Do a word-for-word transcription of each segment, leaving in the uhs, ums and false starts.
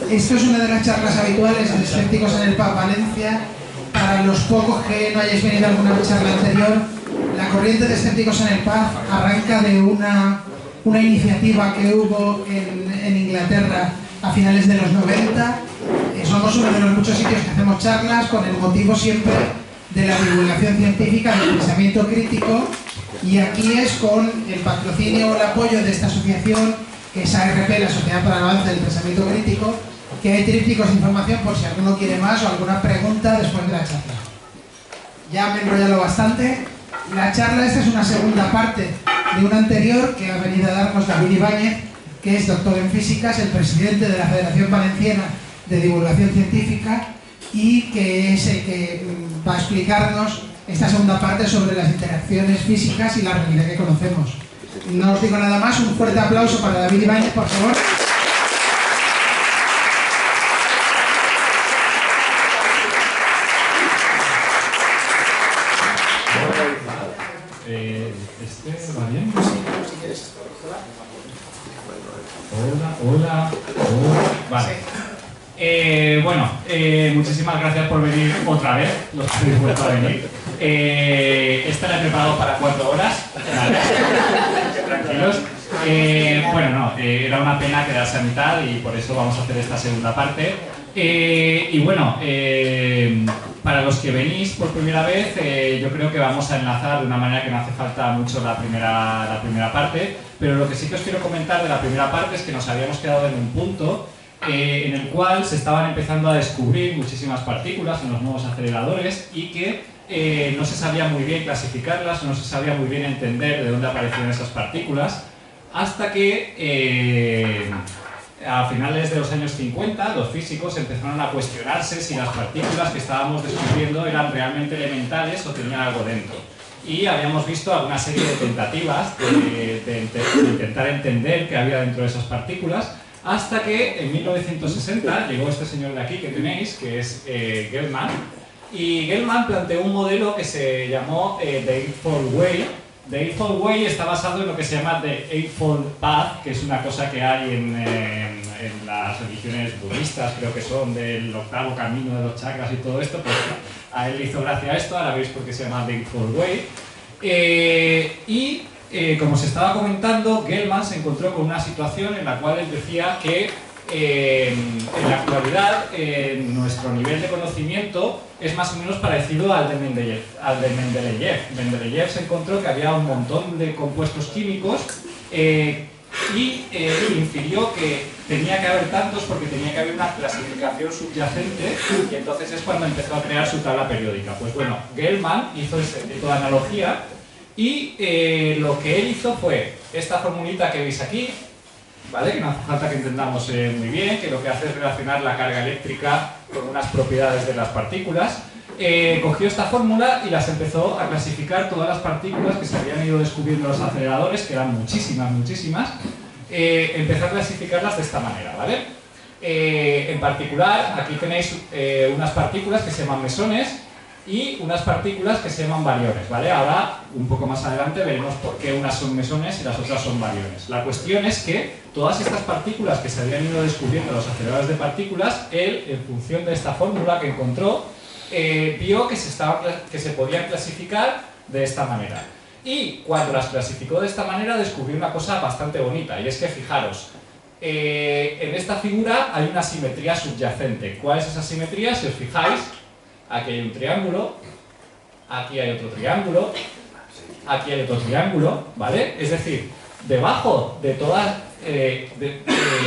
Esto es una de las charlas habituales de Escépticos en el P A P Valencia. Para los pocos que no hayáis venido a alguna charla anterior, la corriente de Escépticos en el P A P arranca de una, una iniciativa que hubo en, en Inglaterra a finales de los noventa. Eh, somos uno de los muchos sitios que hacemos charlas con el motivo siempre de la divulgación científica, del pensamiento crítico, y aquí es con el patrocinio o el apoyo de esta asociación, que es A R P, la Sociedad para el Avance del Pensamiento Crítico, que hay trípticos de información por si alguno quiere más o alguna pregunta después de la charla. Ya me he enrollado bastante. La charla esta es una segunda parte de una anterior que ha venido a darnos David Ibáñez, que es doctor en física, es el presidente de la Federación Valenciana de Divulgación Científica y que es el que va a explicarnos esta segunda parte sobre las interacciones físicas y la realidad que conocemos. No os digo nada más, un fuerte aplauso para David Ibáñez, por favor. Eh, ¿Este va bien? Hola, hola, hola. Vale. Eh, bueno, eh, muchísimas gracias por venir otra vez, los que habéis vuelto a venir. Eh, esta la he preparado para cuatro horas. Vale. Tranquilos. Eh, bueno, no, eh, era una pena quedarse a mitad y por eso vamos a hacer esta segunda parte. Eh, y bueno, eh, para los que venís por primera vez, eh, yo creo que vamos a enlazar de una manera que no hace falta mucho la primera, la primera parte, pero lo que sí que os quiero comentar de la primera parte es que nos habíamos quedado en un punto eh, en el cual se estaban empezando a descubrir muchísimas partículas en los nuevos aceleradores y que eh, no se sabía muy bien clasificarlas, no se sabía muy bien entender de dónde aparecían esas partículas, hasta que eh, a finales de los años cincuenta los físicos empezaron a cuestionarse si las partículas que estábamos descubriendo eran realmente elementales o tenían algo dentro. Y habíamos visto alguna serie de tentativas de, de, de intentar entender qué había dentro de esas partículas, hasta que en mil novecientos sesenta llegó este señor de aquí que tenéis, que es eh, Gell-Mann, y Gell-Mann planteó un modelo que se llamó eh, The Eightfold Way. The Eightfold Way está basado en lo que se llama The Eightfold Path, que es una cosa que hay en, en, en las religiones budistas, creo que son del octavo camino de los chakras y todo esto, pues a él le hizo gracia esto, ahora veis por qué se llama The Eightfold Way. Eh, y eh, como se estaba comentando, Gell-Mann se encontró con una situación en la cual él decía que eh, en la actualidad eh, nuestro nivel de conocimiento es más o menos parecido al de Mendeleev. Al de Mendeleev. Mendeleev se encontró que había un montón de compuestos químicos eh, y eh, infirió que tenía que haber tantos porque tenía que haber una clasificación subyacente, y entonces es cuando empezó a crear su tabla periódica. Pues bueno, Gell-Mann hizo ese tipo de analogía y eh, lo que él hizo fue esta formulita que veis aquí, ¿vale? Que no hace falta que entendamos eh, muy bien, que lo que hace es relacionar la carga eléctrica con unas propiedades de las partículas. Eh, cogió esta fórmula y las empezó a clasificar todas las partículas que se habían ido descubriendo en los aceleradores, que eran muchísimas, muchísimas. Eh, empezó a clasificarlas de esta manera, ¿vale? Eh, en particular, aquí tenéis eh, unas partículas que se llaman mesones y unas partículas que se llaman bariones, ¿vale? Ahora, un poco más adelante, veremos por qué unas son mesones y las otras son bariones. La cuestión es que todas estas partículas que se habían ido descubriendo en los aceleradores de partículas, él, en función de esta fórmula que encontró, eh, vio que se, estaba, que se podían clasificar de esta manera. Y cuando las clasificó de esta manera, descubrió una cosa bastante bonita, y es que, fijaros, eh, en esta figura hay una simetría subyacente. ¿Cuál es esa simetría? Si os fijáis, aquí hay un triángulo, aquí hay otro triángulo, aquí hay otro triángulo, ¿vale? Es decir, debajo de todas, eh, de,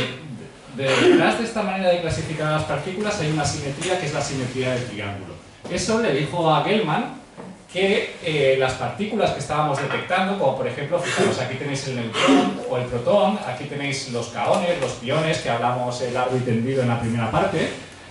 de, de, detrás de esta manera de clasificar las partículas hay una simetría que es la simetría del triángulo. Eso le dijo a Gell-Mann que eh, las partículas que estábamos detectando, como por ejemplo, fijaros, aquí tenéis el neutrón o el protón, aquí tenéis los kaones, los piones, que hablamos eh, largo y tendido en la primera parte,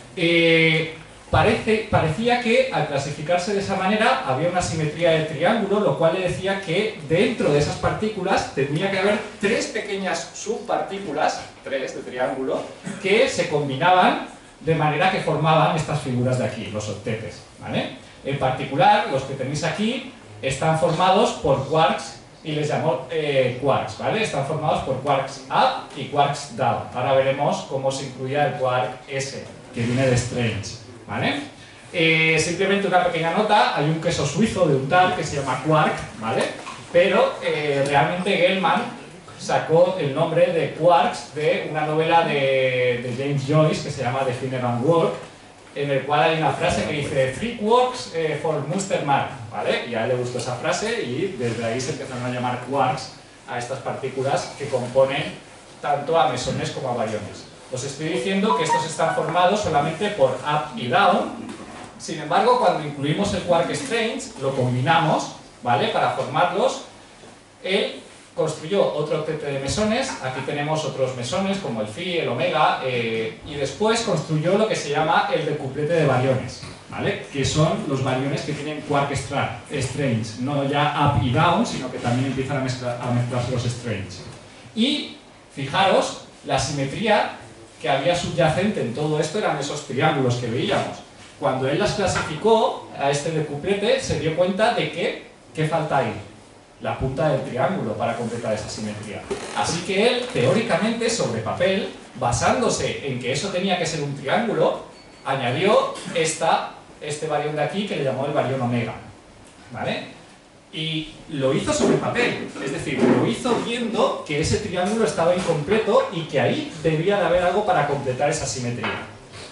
eh, Parece, parecía que al clasificarse de esa manera había una simetría de triángulo, lo cual le decía que dentro de esas partículas tendría que haber tres pequeñas subpartículas, tres de triángulo, que se combinaban de manera que formaban estas figuras de aquí, los octetes, ¿vale? En particular, los que tenéis aquí están formados por quarks y les llamó eh, quarks, ¿vale? Están formados por quarks up y quarks down. Ahora veremos cómo se incluía el quark S, que viene de Strange, ¿vale? Eh, simplemente una pequeña nota, hay un queso suizo de un tal que se llama Quark, ¿vale? Pero eh, realmente Gell-Mann sacó el nombre de Quarks de una novela de, de James Joyce que se llama The Thinner and Work, en el cual hay una frase que dice Three quarks eh, for Munster Mark, ¿vale? Y a él le gustó esa frase y desde ahí se empezaron a llamar quarks a estas partículas que componen tanto a mesones como a bariones. Os estoy diciendo que estos están formados solamente por up y down. Sin embargo, cuando incluimos el quark strange, lo combinamos, ¿vale? Para formarlos. Él construyó otro octeto de mesones, aquí tenemos otros mesones como el phi, el omega, eh, y después construyó lo que se llama el decuplete de bariones, ¿vale? Que son los bariones que tienen quark strange, no ya up y down, sino que también empiezan a, mezclar, a mezclarse los strange. Y fijaros, la simetría que había subyacente en todo esto eran esos triángulos que veíamos. Cuando él las clasificó a este decuplete, se dio cuenta de que, ¿qué falta ahí? La punta del triángulo para completar esa simetría. Así que él, teóricamente, sobre papel, basándose en que eso tenía que ser un triángulo, añadió esta, este barión de aquí que le llamó el barión omega, ¿vale? Y lo hizo sobre papel, es decir, lo hizo viendo que ese triángulo estaba incompleto y que ahí debía de haber algo para completar esa simetría.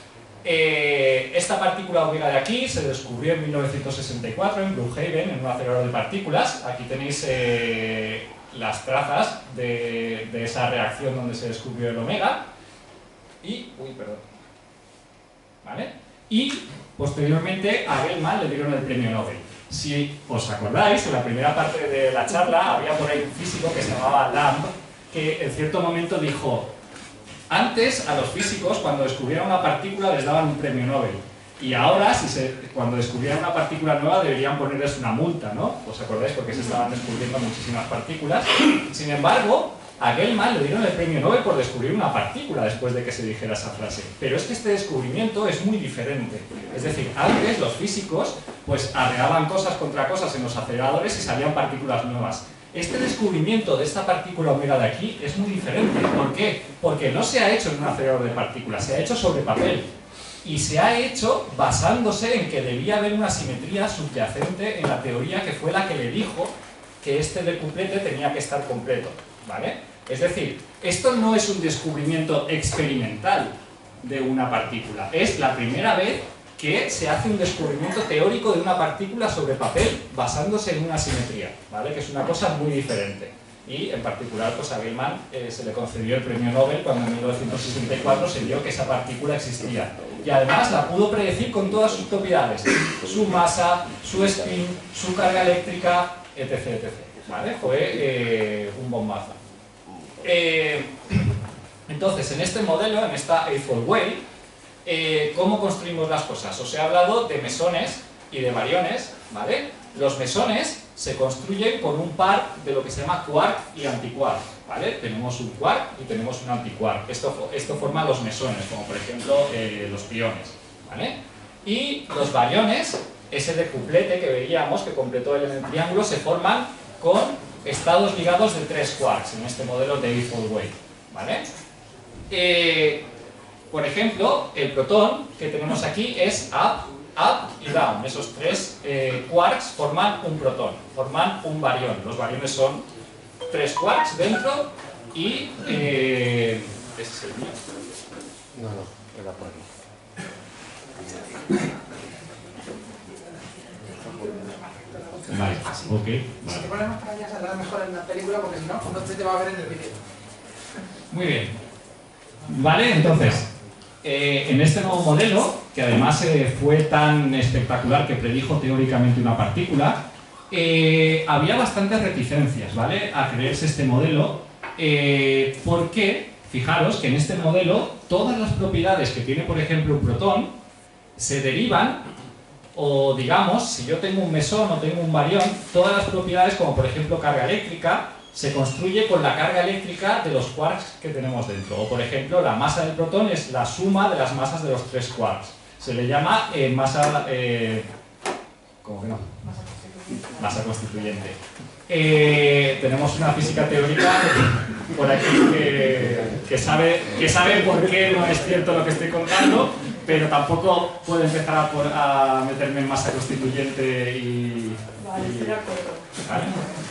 Eh, esta partícula omega de aquí se descubrió en mil novecientos sesenta y cuatro en Brookhaven, en un acelerador de partículas. Aquí tenéis eh, las trazas de, de esa reacción donde se descubrió el omega. Y, uy, perdón. ¿Vale? Y posteriormente a Gell-Mann le dieron el premio Nobel. Si os acordáis, en la primera parte de la charla había por ahí un físico que se llamaba Lamb, que en cierto momento dijo: antes a los físicos, cuando descubrieran una partícula, les daban un premio Nobel. Y ahora, si se, cuando descubrieran una partícula nueva, deberían ponerles una multa, ¿no? ¿Os acordáis? Porque se estaban descubriendo muchísimas partículas. Sin embargo, a Gell-Mann le dieron el premio Nobel por descubrir una partícula después de que se dijera esa frase. Pero es que este descubrimiento es muy diferente. Es decir, antes los físicos pues arreaban cosas contra cosas en los aceleradores y salían partículas nuevas. Este descubrimiento de esta partícula omega de aquí es muy diferente. ¿Por qué? Porque no se ha hecho en un acelerador de partículas, se ha hecho sobre papel. Y se ha hecho basándose en que debía haber una simetría subyacente en la teoría que fue la que le dijo que este decuplete tenía que estar completo, ¿vale? Es decir, esto no es un descubrimiento experimental de una partícula, es la primera vez que se hace un descubrimiento teórico de una partícula sobre papel basándose en una simetría, ¿vale? Que es una cosa muy diferente. Y en particular pues a Gell-Mann eh, se le concedió el premio Nobel cuando en mil novecientos sesenta y cuatro se vio que esa partícula existía. Y además la pudo predecir con todas sus propiedades, su masa, su spin, su carga eléctrica, etc, etcétera, ¿vale? Fue eh, un bombazo. Eh, entonces, en este modelo, en esta Eightfold Way, eh, ¿cómo construimos las cosas? Os he hablado de mesones y de bariones, ¿vale? Los mesones se construyen con un par de lo que se llama quark y antiquark, ¿vale? Tenemos un quark y tenemos un antiquark. Esto, esto forma los mesones, como por ejemplo eh, los piones, ¿vale? Y los bariones, ese decuplete que veíamos que completó el, el triángulo, se forman con estados ligados de tres quarks en este modelo de Eightfold Way, ¿vale? Eh, por ejemplo, el protón que tenemos aquí es up, up y down. Esos tres eh, quarks forman un protón, forman un barión. Los bariones son tres quarks dentro y... Eh, ¿ese es el mío? No, no, era por aquí. Vale, ok. Si Vale. te pones más para allá saldrá mejor en la película porque si no, no te va a ver en el vídeo. Muy bien. Vale, entonces, eh, en este nuevo modelo, que además eh, fue tan espectacular que predijo teóricamente una partícula, eh, había bastantes reticencias, ¿vale?, a creerse este modelo, eh, porque, fijaros que en este modelo, todas las propiedades que tiene, por ejemplo, un protón, se derivan, o digamos, si yo tengo un mesón o tengo un barión, todas las propiedades, como por ejemplo carga eléctrica, se construye con la carga eléctrica de los quarks que tenemos dentro. O por ejemplo, la masa del protón es la suma de las masas de los tres quarks. Se le llama eh, masa... Eh, ¿Cómo que no? masa constituyente. Eh, tenemos una física teórica por aquí que, que, sabe, que sabe por qué no es cierto lo que estoy contando, pero tampoco puedo empezar a, por, a meterme en masa constituyente y... Vale, estoy de acuerdo. ¿Vale?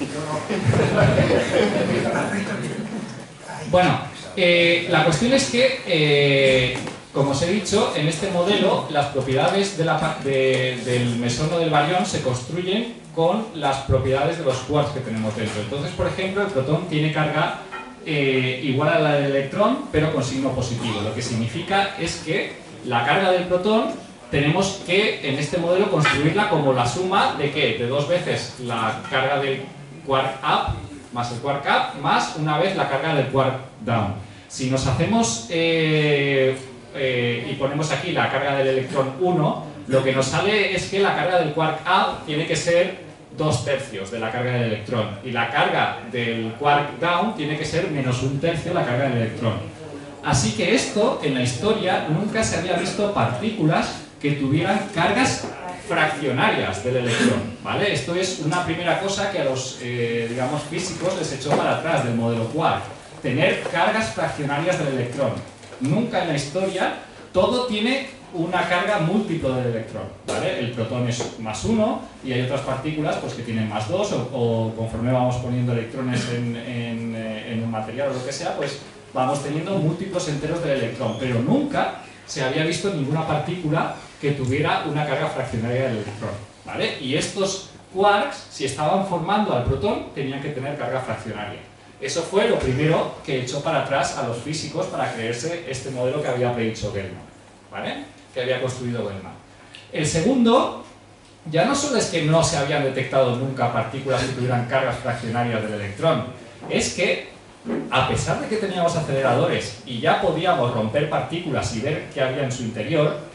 Bueno, eh, la cuestión es que, eh, como os he dicho, en este modelo las propiedades de la, de, del mesono del barión se construyen con las propiedades de los quarks que tenemos dentro. Entonces, por ejemplo, el protón tiene carga eh, igual a la del electrón, pero con signo positivo. Lo que significa es que la carga del protón tenemos que, en este modelo, construirla como la suma de ¿qué? De dos veces la carga del quark up más el quark up más una vez la carga del quark down. Si nos hacemos eh, eh, y ponemos aquí la carga del electrón uno, lo que nos sale es que la carga del quark up tiene que ser dos tercios de la carga del electrón y la carga del quark down tiene que ser menos un tercio la carga del electrón. Así que esto, en la historia, nunca se había visto partículas que tuvieran cargas fraccionarias del electrón, ¿vale? Esto es una primera cosa que a los, eh, digamos, físicos les echó para atrás del modelo quark, tener cargas fraccionarias del electrón. Nunca en la historia todo tiene una carga múltiplo del electrón, ¿vale? El protón es más uno y hay otras partículas pues, que tienen más dos o, o conforme vamos poniendo electrones en, en, en un material o lo que sea, pues vamos teniendo múltiplos enteros del electrón, pero nunca se había visto ninguna partícula que tuviera una carga fraccionaria del electrón, ¿vale? Y estos quarks, si estaban formando al protón, tenían que tener carga fraccionaria. Eso fue lo primero que echó para atrás a los físicos para creerse este modelo que había predicho Gell-Mann, ¿vale? Que había construido Gell-Mann. El segundo, ya no solo es que no se habían detectado nunca partículas que tuvieran cargas fraccionarias del electrón, es que, a pesar de que teníamos aceleradores y ya podíamos romper partículas y ver qué había en su interior,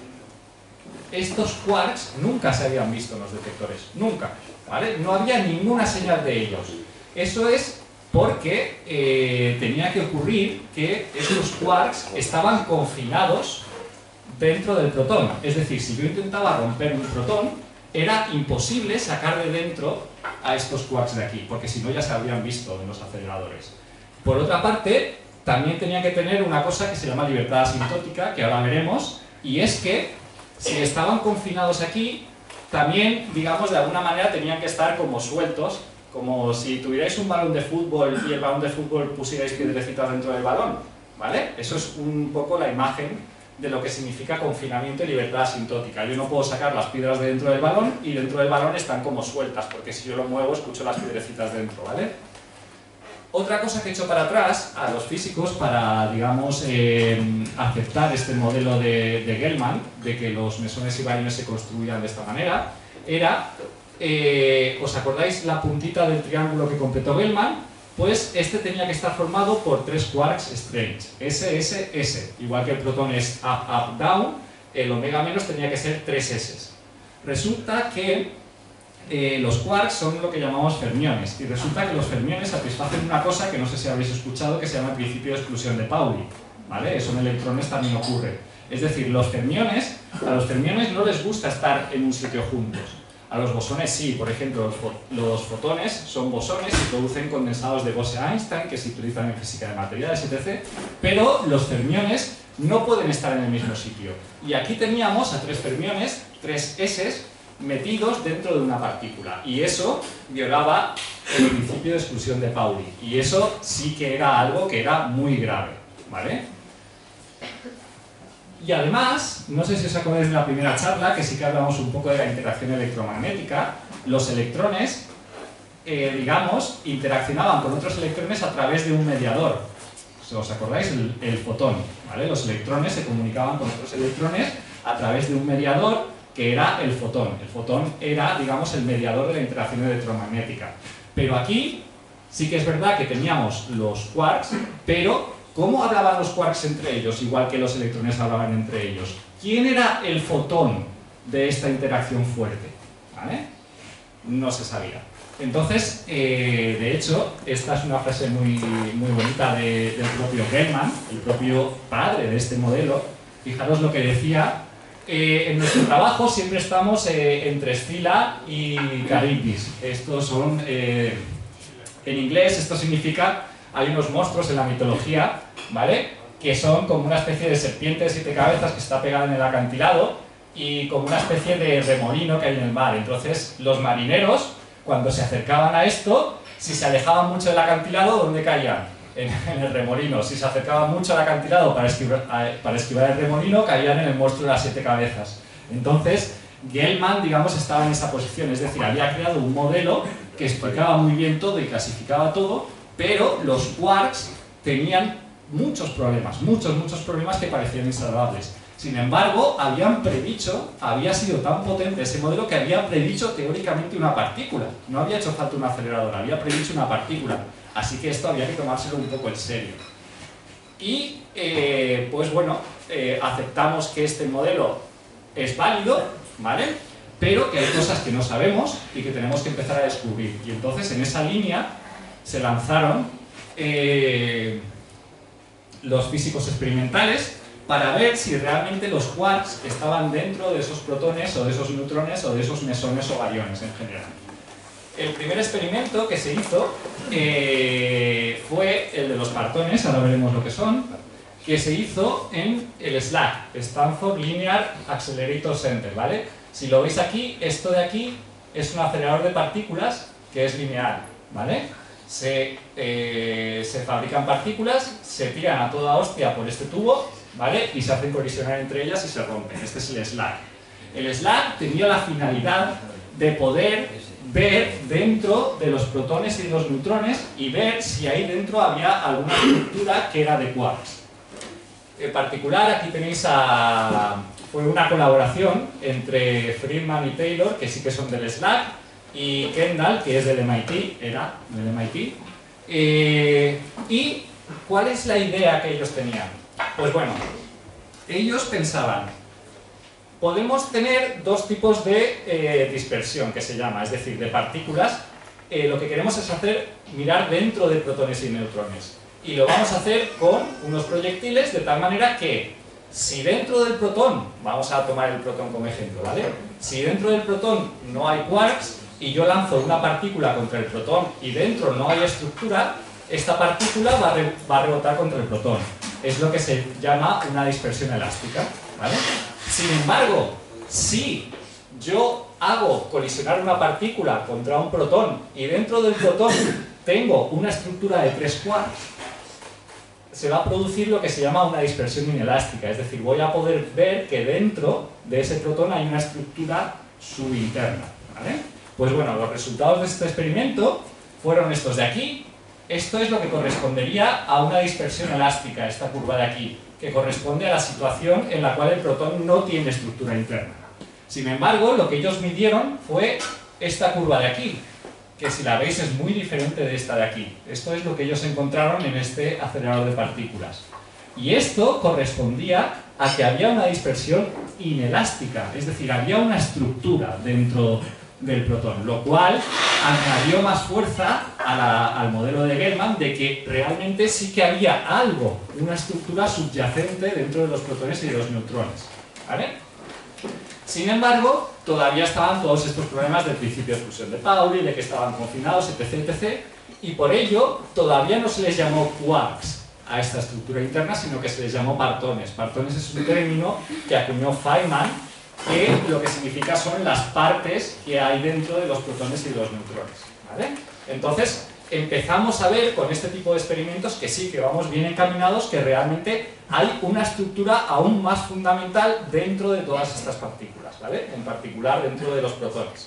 estos quarks nunca se habían visto en los detectores, nunca, ¿vale? No había ninguna señal de ellos. Eso es porque eh, tenía que ocurrir que estos quarks estaban confinados dentro del protón. Es decir, si yo intentaba romper un protón, era imposible sacar de dentro a estos quarks de aquí, porque si no ya se habrían visto en los aceleradores. Por otra parte, también tenía que tener una cosa que se llama libertad asintótica, que ahora veremos, y es que si estaban confinados aquí, también, digamos, de alguna manera tenían que estar como sueltos, como si tuvierais un balón de fútbol y el balón de fútbol pusierais piedrecitas dentro del balón, ¿vale? Eso es un poco la imagen de lo que significa confinamiento y libertad asintótica. Yo no puedo sacar las piedras de dentro del balón y dentro del balón están como sueltas, porque si yo lo muevo escucho las piedrecitas dentro, ¿vale? Otra cosa que he hecho para atrás a los físicos para, digamos, eh, aceptar este modelo de, de Gell-Mann, de que los mesones y bariones se construían de esta manera, era, eh, ¿os acordáis la puntita del triángulo que completó Gell-Mann? Pues este tenía que estar formado por tres quarks strange, S, S, S. Igual que el protón es up, up, down, el omega menos tenía que ser tres S. Resulta que Eh, los quarks son lo que llamamos fermiones, y resulta que los fermiones satisfacen una cosa que no sé si habéis escuchado, que se llama el principio de exclusión de Pauli, ¿vale? Eso en electrones también ocurre. Es decir, los fermiones, a los fermiones no les gusta estar en un sitio juntos. A los bosones sí, por ejemplo, los, fo los fotones son bosones y producen condensados de Bose-Einstein, que se utilizan en física de materiales, etcétera. Pero los fermiones no pueden estar en el mismo sitio. Y aquí teníamos a tres fermiones, tres S, metidos dentro de una partícula, y eso violaba el principio de exclusión de Pauli, y eso sí que era algo que era muy grave, ¿vale? Y además, no sé si os acordáis de la primera charla, que sí que hablamos un poco de la interacción electromagnética. Los electrones, eh, digamos, interaccionaban con otros electrones a través de un mediador. ¿Os acordáis? El, el fotón, ¿vale? Los electrones se comunicaban con otros electrones a través de un mediador que era el fotón. El fotón era, digamos, el mediador de la interacción electromagnética. Pero aquí sí que es verdad que teníamos los quarks, pero ¿cómo hablaban los quarks entre ellos, igual que los electrones hablaban entre ellos? ¿Quién era el fotón de esta interacción fuerte? ¿Vale? No se sabía. Entonces, eh, de hecho, esta es una frase muy, muy bonita de, del propio Gell-Mann, el propio padre de este modelo. Fijaros lo que decía Eh, en nuestro trabajo siempre estamos eh, entre Scylla y Charybdis. Estos son, eh, en inglés, esto significa, hay unos monstruos en la mitología, ¿vale? Que son como una especie de serpiente de siete cabezas que está pegada en el acantilado y como una especie de remolino que hay en el mar. Entonces, los marineros, cuando se acercaban a esto, si se alejaban mucho del acantilado, ¿dónde caían? En, en el remolino. Si se acercaban mucho al acantilado para esquivar, para esquivar el remolino, caían en el monstruo de las siete cabezas. Entonces, Gell-Mann, digamos, estaba en esa posición, es decir, había creado un modelo que explicaba muy bien todo y clasificaba todo, pero los quarks tenían muchos problemas, muchos, muchos problemas que parecían insalvables. Sin embargo, habían predicho, había sido tan potente ese modelo que había predicho teóricamente una partícula. No había hecho falta un acelerador, había predicho una partícula. Así que esto había que tomárselo un poco en serio. Y, eh, pues bueno, eh, aceptamos que este modelo es válido, ¿vale? Pero que hay cosas que no sabemos y que tenemos que empezar a descubrir. Y entonces, en esa línea, se lanzaron eh, los físicos experimentales para ver si realmente los quarks estaban dentro de esos protones o de esos neutrones o de esos mesones o bariones en general. El primer experimento que se hizo eh, fue el de los partones, ahora veremos lo que son, que se hizo en el SLAC, Stanford Linear Accelerator Center, ¿vale? Si lo veis aquí, esto de aquí es un acelerador de partículas que es lineal, ¿vale? Se, eh, se fabrican partículas, se tiran a toda hostia por este tubo, ¿vale? Y se hacen colisionar entre ellas y se rompen. Este es el SLAC. El SLAC tenía la finalidad de poder ver dentro de los protones y de los neutrones y ver si ahí dentro había alguna estructura que era de quarks. En particular, aquí tenéis a... fue una colaboración entre Friedman y Taylor, que sí que son del SLAC, y Kendall, que es del M I T, era del M I T. Eh, ¿Y cuál es la idea que ellos tenían? Pues bueno, ellos pensaban, podemos tener dos tipos de eh, dispersión, que se llama, es decir, de partículas. Eh, lo que queremos es hacer, mirar dentro de protones y neutrones. Y lo vamos a hacer con unos proyectiles de tal manera que, si dentro del protón, vamos a tomar el protón como ejemplo, ¿vale? Si dentro del protón no hay quarks y yo lanzo una partícula contra el protón y dentro no hay estructura, esta partícula va a, re, va a rebotar contra el protón. Es lo que se llama una dispersión elástica, ¿vale? Sin embargo, si yo hago colisionar una partícula contra un protón y dentro del protón tengo una estructura de tres quarks, se va a producir lo que se llama una dispersión inelástica, es decir, voy a poder ver que dentro de ese protón hay una estructura subinterna, ¿vale? Pues bueno, los resultados de este experimento fueron estos de aquí. Esto es lo que correspondería a una dispersión elástica, esta curva de aquí, que corresponde a la situación en la cual el protón no tiene estructura interna. Sin embargo, lo que ellos midieron fue esta curva de aquí, que si la veis es muy diferente de esta de aquí. Esto es lo que ellos encontraron en este acelerador de partículas. Y esto correspondía a que había una dispersión inelástica, es decir, había una estructura dentro del protón, lo cual añadió más fuerza a la, al modelo de Gell-Mann de que realmente sí que había algo, una estructura subyacente dentro de los protones y de los neutrones, ¿vale? Sin embargo, todavía estaban todos estos problemas del principio de exclusión de Pauli, de que estaban confinados, etc, etcétera, y por ello todavía no se les llamó quarks a esta estructura interna, sino que se les llamó partones. Partones es un término que acuñó Feynman, que lo que significa son las partes que hay dentro de los protones y de los neutrones, ¿vale? Entonces, empezamos a ver con este tipo de experimentos que sí, que vamos bien encaminados, que realmente hay una estructura aún más fundamental dentro de todas estas partículas, ¿vale? En particular dentro de los protones.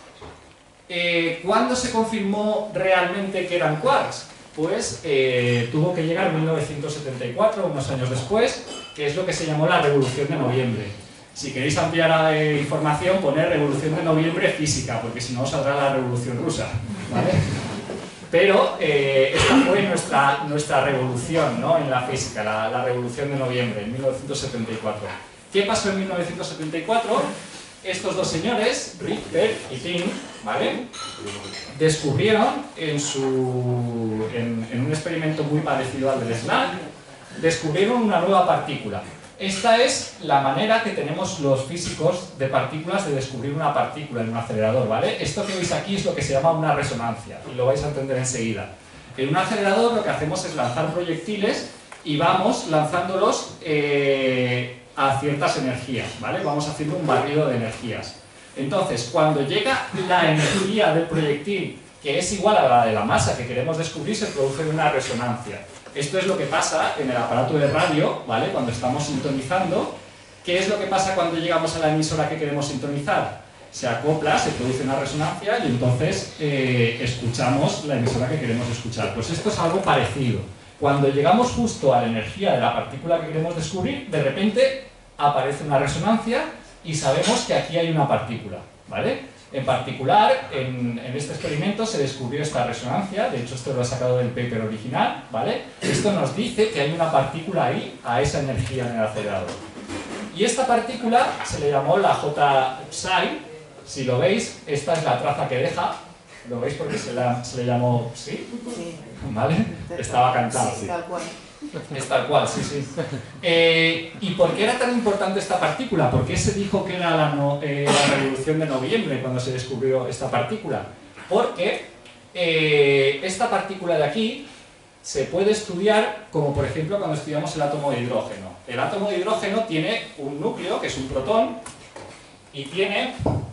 Eh, ¿Cuándo se confirmó realmente que eran quarks? Pues eh, tuvo que llegar en mil novecientos setenta y cuatro, unos años después, que es lo que se llamó la Revolución de Noviembre. Si queréis ampliar eh, información, poner Revolución de Noviembre física, porque si no saldrá la Revolución Rusa, ¿vale? Pero eh, esta fue nuestra, nuestra revolución, ¿no? En la física, la, la Revolución de Noviembre, en mil novecientos setenta y cuatro. ¿Qué pasó en mil novecientos setenta y cuatro? Estos dos señores, Richter y Ting, ¿vale? Descubrieron en, su, en, en un experimento muy parecido al del SLAC, descubrieron una nueva partícula. Esta es la manera que tenemos los físicos de partículas de descubrir una partícula en un acelerador, ¿vale? Esto que veis aquí es lo que se llama una resonancia, y lo vais a entender enseguida. En un acelerador lo que hacemos es lanzar proyectiles y vamos lanzándolos eh, a ciertas energías, ¿vale? Vamos haciendo un barrido de energías. Entonces, cuando llega la energía del proyectil, que es igual a la de la masa que queremos descubrir, se produce una resonancia. Esto es lo que pasa en el aparato de radio, ¿vale? Cuando estamos sintonizando. ¿Qué es lo que pasa cuando llegamos a la emisora que queremos sintonizar? Se acopla, se produce una resonancia y entonces eh, escuchamos la emisora que queremos escuchar. Pues esto es algo parecido. Cuando llegamos justo a la energía de la partícula que queremos descubrir, de repente aparece una resonancia y sabemos que aquí hay una partícula, ¿vale? En particular, en, en este experimento se descubrió esta resonancia, de hecho esto lo he sacado del paper original, ¿vale? Esto nos dice que hay una partícula ahí, a esa energía en el acelerador. Y esta partícula se le llamó la J psi, si lo veis, esta es la traza que deja, ¿lo veis porque se, la, se le llamó psi? Sí. ¿Vale? Estaba cantado. Sí, tal cual. Es tal cual, sí, sí. Eh, ¿Y por qué era tan importante esta partícula? ¿Por qué se dijo que era la, no, eh, la revolución de noviembre cuando se descubrió esta partícula? Porque eh, esta partícula de aquí se puede estudiar como, por ejemplo, cuando estudiamos el átomo de hidrógeno. El átomo de hidrógeno tiene un núcleo, que es un protón, y tiene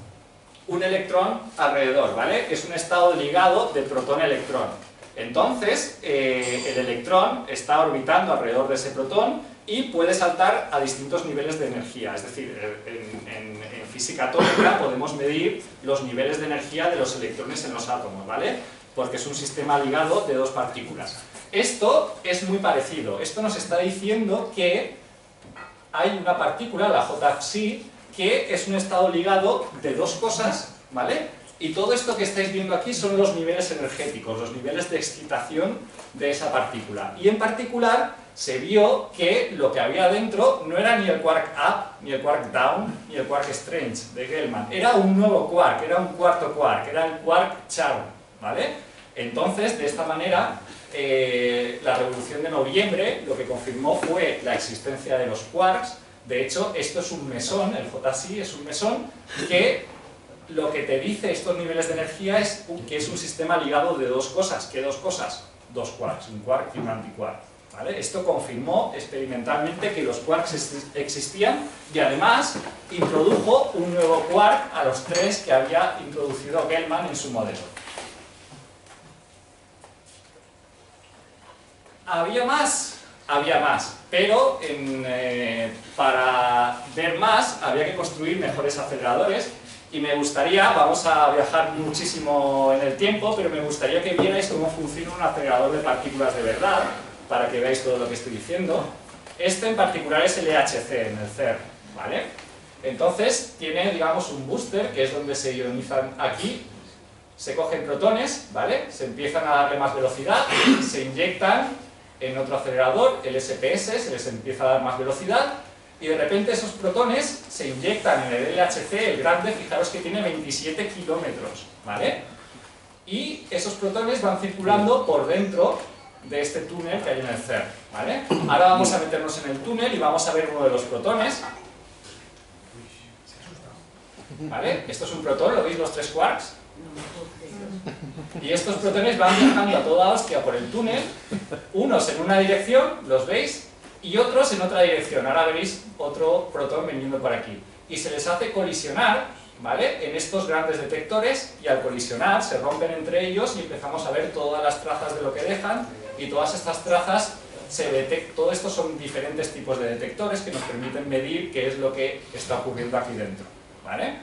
un electrón alrededor, ¿vale? Es un estado ligado de protón-electrón. Entonces, eh, el electrón está orbitando alrededor de ese protón y puede saltar a distintos niveles de energía. Es decir, en, en, en física atómica podemos medir los niveles de energía de los electrones en los átomos, ¿vale? Porque es un sistema ligado de dos partículas. Esto es muy parecido. Esto nos está diciendo que hay una partícula, la J psi, que es un estado ligado de dos cosas, ¿vale? Y todo esto que estáis viendo aquí son los niveles energéticos, los niveles de excitación de esa partícula. Y en particular se vio que lo que había dentro no era ni el quark up, ni el quark down, ni el quark strange de Gell-Mann. Era un nuevo quark, era un cuarto quark, era el quark Charm, ¿vale? Entonces, de esta manera, eh, la revolución de noviembre lo que confirmó fue la existencia de los quarks. De hecho, esto es un mesón, el J psi es un mesón que lo que te dice estos niveles de energía es que es un sistema ligado de dos cosas. ¿Qué dos cosas? Dos quarks, un quark y un antiquark, ¿vale? Esto confirmó experimentalmente que los quarks existían y además introdujo un nuevo quark a los tres que había introducido Gell-Mann en su modelo. ¿Había más? Había más, pero en, eh, para ver más había que construir mejores aceleradores. Y me gustaría, vamos a viajar muchísimo en el tiempo, pero me gustaría que vierais cómo funciona un acelerador de partículas de verdad, para que veáis todo lo que estoy diciendo. Este en particular es el E H C, en el CERN, ¿vale? Entonces tiene, digamos, un booster, que es donde se ionizan aquí, se cogen protones, ¿vale? Se empiezan a darle más velocidad, se inyectan en otro acelerador, el S P S, se les empieza a dar más velocidad, y de repente esos protones se inyectan en el L H C, el grande, fijaros que tiene veintisiete kilómetros, ¿vale? Y esos protones van circulando por dentro de este túnel que hay en el CERN, ¿vale? Ahora vamos a meternos en el túnel y vamos a ver uno de los protones, ¿vale? Esto es un protón, ¿lo veis los tres quarks? Y estos protones van viajando a toda hostia por el túnel, unos en una dirección, ¿los veis? Y otros en otra dirección. Ahora veréis otro protón viniendo por aquí. Y se les hace colisionar, ¿vale? En estos grandes detectores, y al colisionar se rompen entre ellos y empezamos a ver todas las trazas de lo que dejan, y todas estas trazas se detectan. Todo esto son diferentes tipos de detectores que nos permiten medir qué es lo que está ocurriendo aquí dentro, ¿vale?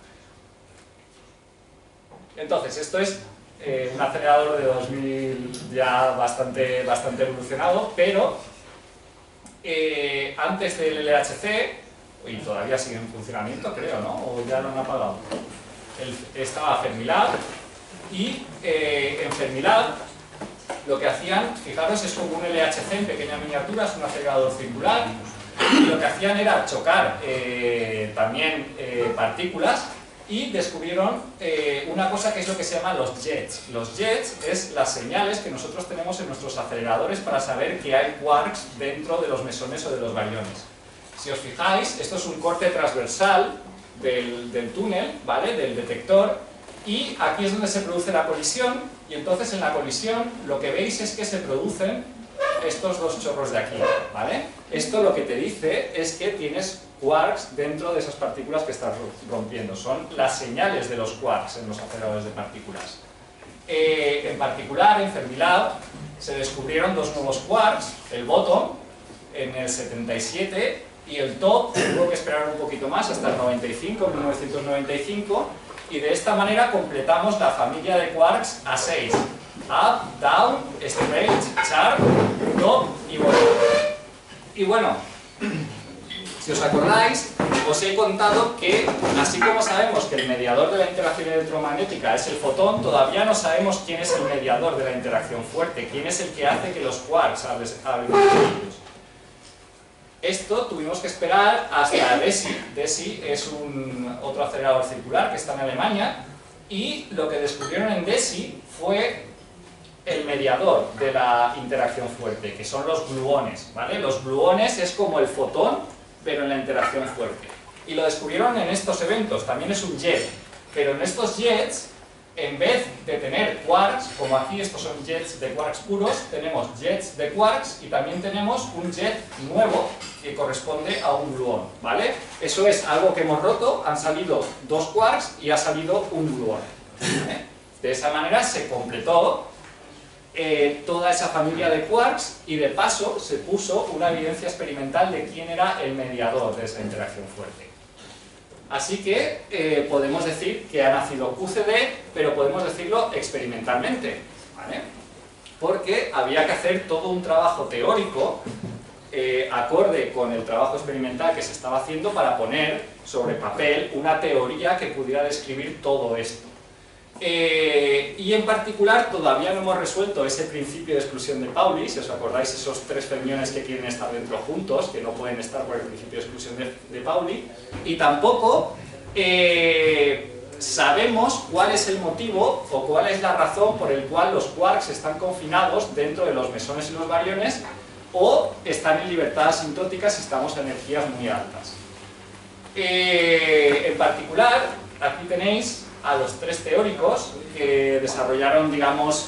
Entonces, esto es eh, un acelerador de dos mil ya bastante, bastante evolucionado, pero Eh, antes del L H C, y todavía sigue en funcionamiento, creo, ¿no? O ya lo han apagado. El, estaba Fermilab, y eh, en Fermilab lo que hacían, fijaros, es como un L H C en pequeña miniatura, es un acelerador circular, y lo que hacían era chocar eh, también eh, partículas, y descubrieron eh, una cosa que es lo que se llama los jets. Los jets es las señales que nosotros tenemos en nuestros aceleradores para saber que hay quarks dentro de los mesones o de los bariones. Si os fijáis, esto es un corte transversal del, del túnel, ¿vale? Del detector, y aquí es donde se produce la colisión, y entonces en la colisión lo que veis es que se producen estos dos chorros de aquí, ¿vale? Esto lo que te dice es que tienes quarks dentro de esas partículas que estás rompiendo. Son las señales de los quarks en los aceleradores de partículas. Eh, en particular, en Fermilab se descubrieron dos nuevos quarks, el bottom en el setenta y siete y el top tuvo que esperar un poquito más hasta el noventa y cinco, mil novecientos noventa y cinco, y de esta manera completamos la familia de quarks A seis. Up, down, straight, sharp, top y bottom. Y bueno, si os acordáis, os he contado que, así como sabemos que el mediador de la interacción electromagnética es el fotón, todavía no sabemos quién es el mediador de la interacción fuerte, quién es el que hace que los quarks hablen entre ellos. Esto tuvimos que esperar hasta DESI. DESI es un otro acelerador circular que está en Alemania, y lo que descubrieron en DESI fue el mediador de la interacción fuerte, que son los gluones, ¿vale? Los gluones es como el fotón, pero en la interacción fuerte. Y lo descubrieron en estos eventos, también es un jet, pero en estos jets, en vez de tener quarks, como aquí estos son jets de quarks puros, tenemos jets de quarks y también tenemos un jet nuevo que corresponde a un gluón, ¿vale? Eso es algo que hemos roto, han salido dos quarks y ha salido un gluón, ¿vale? De esa manera se completó Eh, toda esa familia de quarks, y de paso se puso una evidencia experimental de quién era el mediador de esa interacción fuerte. Así que eh, podemos decir que ha nacido Q C D, pero podemos decirlo experimentalmente, ¿vale? Porque había que hacer todo un trabajo teórico eh, acorde con el trabajo experimental que se estaba haciendo para poner sobre papel una teoría que pudiera describir todo esto. Eh, y en particular todavía no hemos resuelto ese principio de exclusión de Pauli, si os acordáis, esos tres fermiones que quieren estar dentro juntos, que no pueden estar por el principio de exclusión de, de Pauli, y tampoco eh, sabemos cuál es el motivo o cuál es la razón por el cual los quarks están confinados dentro de los mesones y los bariones, o están en libertad asintótica si estamos a energías muy altas. Eh, en particular, aquí tenéis a los tres teóricos que desarrollaron, digamos,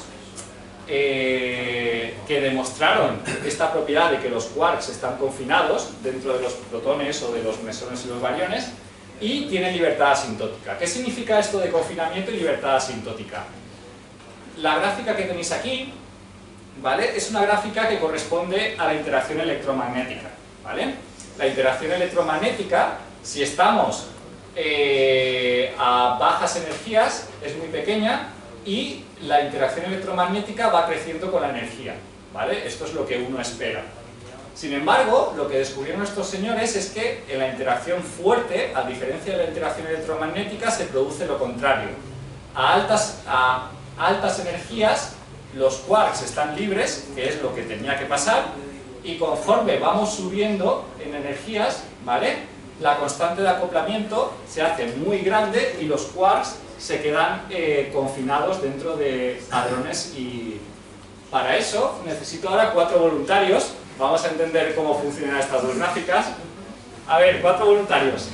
eh, que demostraron esta propiedad de que los quarks están confinados dentro de los protones o de los mesones y los bariones, y tienen libertad asintótica. ¿Qué significa esto de confinamiento y libertad asintótica? La gráfica que tenéis aquí, ¿vale?, es una gráfica que corresponde a la interacción electromagnética, ¿vale? La interacción electromagnética, si estamos Eh, a bajas energías, es muy pequeña, y la interacción electromagnética va creciendo con la energía, ¿vale? Esto es lo que uno espera. Sin embargo, lo que descubrieron estos señores es que en la interacción fuerte, a diferencia de la interacción electromagnética, se produce lo contrario. A altas, a altas energías, los quarks están libres, que es lo que tenía que pasar, y conforme vamos subiendo en energías, ¿vale?, la constante de acoplamiento se hace muy grande y los quarks se quedan eh, confinados dentro de hadrones, y para eso necesito ahora cuatro voluntarios. Vamos a entender cómo funcionan estas dos gráficas. A ver, cuatro voluntarios.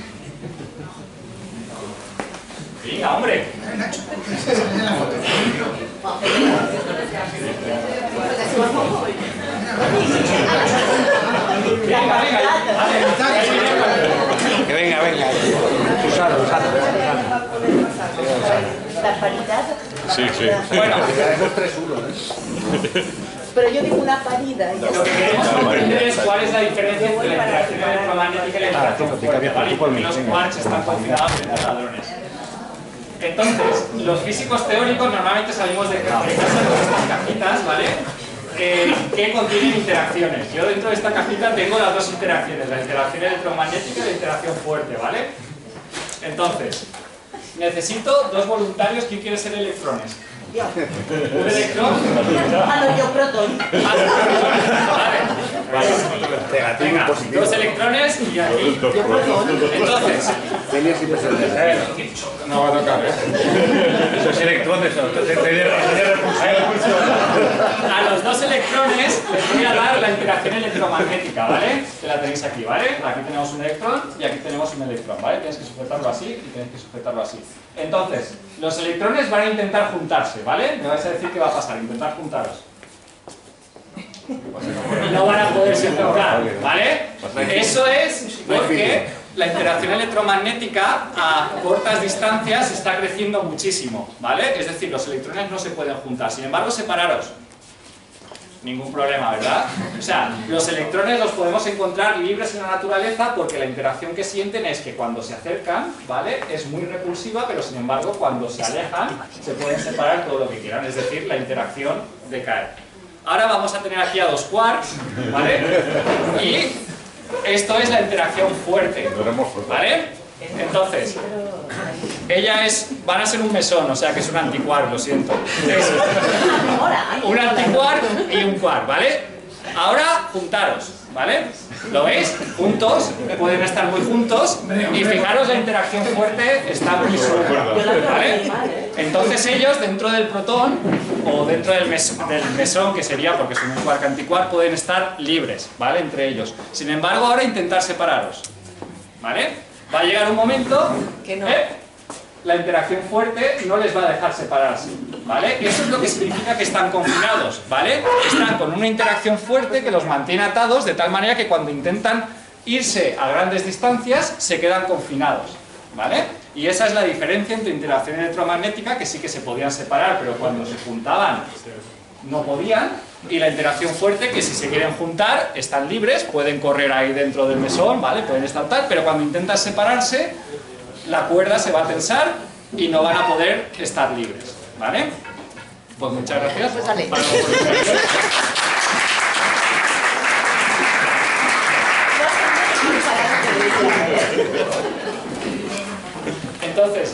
Venga, hombre. Venga, venga, Que venga, venga. Susana, Susana. ¿La paridad? Sí, sí. bueno, Tenemos tres uno, ¿eh? Pero yo digo una parida. Y ya lo que está. queremos comprender es cuál es la diferencia entre la interacción electromagnética y la interacción fuerte, ¿vale? Porque los quarks están confinados en los hadrones. Entonces, los físicos teóricos normalmente salimos de casa con estas cajitas, ¿vale?, Eh, que contienen interacciones. Yo dentro de esta cajita tengo las dos interacciones, la interacción electromagnética y la interacción fuerte, ¿vale? Entonces, necesito dos voluntarios. ¿Quién quiere ser electrones? Yo. ¿Un electrón? Ah, no, yo protón. Ah, vale. Vale. Negativo y Venga, positivo. dos electrones y aquí. Entonces, Tenías impresiones. No va a tocar, ¿eh? Esos electrones, entonces estoy responsable. a los dos electrones les voy a dar la interacción electromagnética, ¿vale? Que la tenéis aquí, ¿vale? Aquí tenemos un electrón y aquí tenemos un electrón, ¿vale? Tienes que sujetarlo así y tienes que sujetarlo así. Entonces, los electrones van a intentar juntarse, ¿vale? Me vais a decir qué va a pasar, intentar juntaros. No van a poderse juntar, ¿vale? Eso es porque la interacción electromagnética a cortas distancias está creciendo muchísimo, ¿vale? Es decir, los electrones no se pueden juntar. Sin embargo, separaros. Ningún problema, ¿verdad? O sea, los electrones los podemos encontrar libres en la naturaleza porque la interacción que sienten es que cuando se acercan, ¿vale? Es muy repulsiva, pero sin embargo, cuando se alejan, se pueden separar todo lo que quieran. Es decir, la interacción decae. Ahora vamos a tener aquí a dos quarks, ¿vale? Y esto es la interacción fuerte, ¿vale? Entonces, ella es, van a ser un mesón, o sea que es un antiquark, lo siento. Es un antiquark y un quark, ¿vale? Ahora, juntaros, ¿vale? ¿Lo veis? Juntos, pueden estar muy juntos y fijaros la interacción fuerte está muy suelta, ¿vale? Entonces ellos dentro del protón o dentro del, mes, del mesón, que sería porque son un quark antiquark, pueden estar libres, ¿vale? Entre ellos. Sin embargo, ahora intentar separaros, ¿vale? Va a llegar un momento que no. ¿eh? La interacción fuerte no les va a dejar separarse, ¿vale? Eso es lo que significa que están confinados, ¿vale? Están con una interacción fuerte que los mantiene atados de tal manera que cuando intentan irse a grandes distancias se quedan confinados, ¿vale? Y esa es la diferencia entre interacción electromagnética, que sí que se podían separar, pero cuando se juntaban no podían, y la interacción fuerte, que si se quieren juntar están libres, pueden correr ahí dentro del mesón, ¿vale? Pueden estar tal, pero cuando intentan separarse la cuerda se va a tensar y no van a poder estar libres, ¿vale? Pues muchas gracias. Pues dale. Entonces,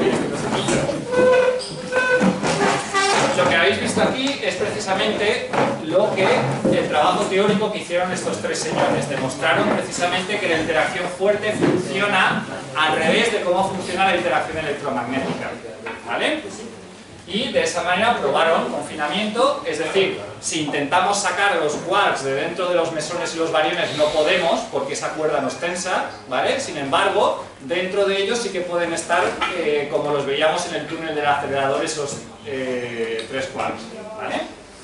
lo que habéis visto aquí es precisamente lo que el trabajo teórico que hicieron estos tres señores. Demostraron precisamente que la interacción fuerte funciona al revés de cómo funciona la interacción electromagnética, ¿vale? Y de esa manera probaron confinamiento, es decir, si intentamos sacar los quarks de dentro de los mesones y los bariones no podemos porque esa cuerda nos tensa, ¿vale? Sin embargo, dentro de ellos sí que pueden estar, eh, como los veíamos en el túnel del acelerador, esos eh, tres quarks, ¿vale?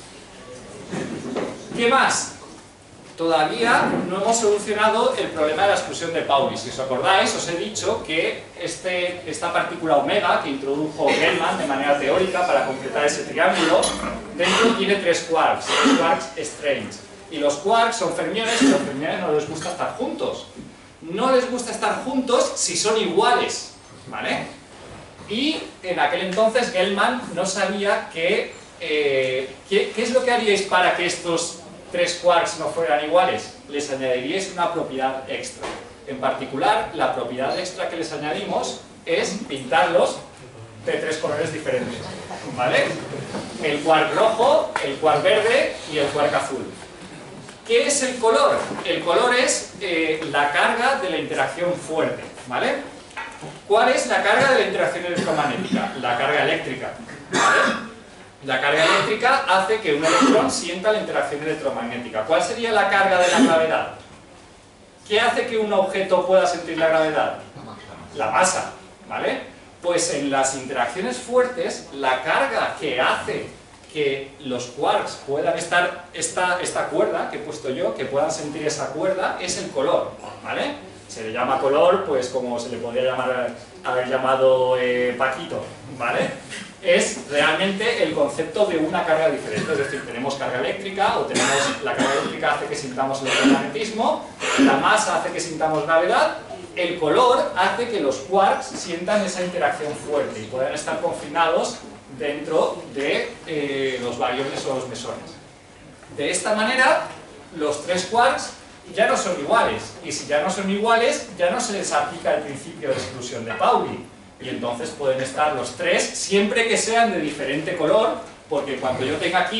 ¿Qué más? Todavía no hemos solucionado el problema de la exclusión de Pauli. Si os acordáis, os he dicho que este, esta partícula omega que introdujo Gell-Mann de manera teórica para completar ese triángulo, dentro tiene tres quarks, tres quarks strange. Y los quarks son fermiones y los fermiones no les gusta estar juntos. No les gusta estar juntos si son iguales, ¿vale? Y en aquel entonces Gell-Mann no sabía que, eh, ¿qué, ¿qué es lo que haríais para que estos tres quarks no fueran iguales? Les añadiríais una propiedad extra. En particular, la propiedad extra que les añadimos es pintarlos de tres colores diferentes, ¿vale? El quark rojo, el quark verde y el quark azul. ¿Qué es el color? El color es eh, la carga de la interacción fuerte, ¿vale? ¿Cuál es la carga de la interacción electromagnética? La carga eléctrica, ¿vale? La carga eléctrica hace que un electrón sienta la interacción electromagnética. ¿Cuál sería la carga de la gravedad? ¿Qué hace que un objeto pueda sentir la gravedad? La masa, ¿vale? Pues en las interacciones fuertes, la carga que hace que los quarks puedan estar, esta, esta cuerda que he puesto yo, que puedan sentir esa cuerda, es el color, ¿vale? Se le llama color, pues como se le podría llamar, haber llamado eh, Paquito, ¿vale? Es realmente el concepto de una carga diferente, es decir, tenemos carga eléctrica, o tenemos, la carga eléctrica hace que sintamos el electromagnetismo, la masa hace que sintamos gravedad, el color hace que los quarks sientan esa interacción fuerte y puedan estar confinados dentro de eh, los bariones o los mesones. De esta manera, los tres quarks ya no son iguales, y si ya no son iguales, ya no se les aplica el principio de exclusión de Pauli. Y entonces pueden estar los tres, siempre que sean de diferente color, porque cuando yo tenga aquí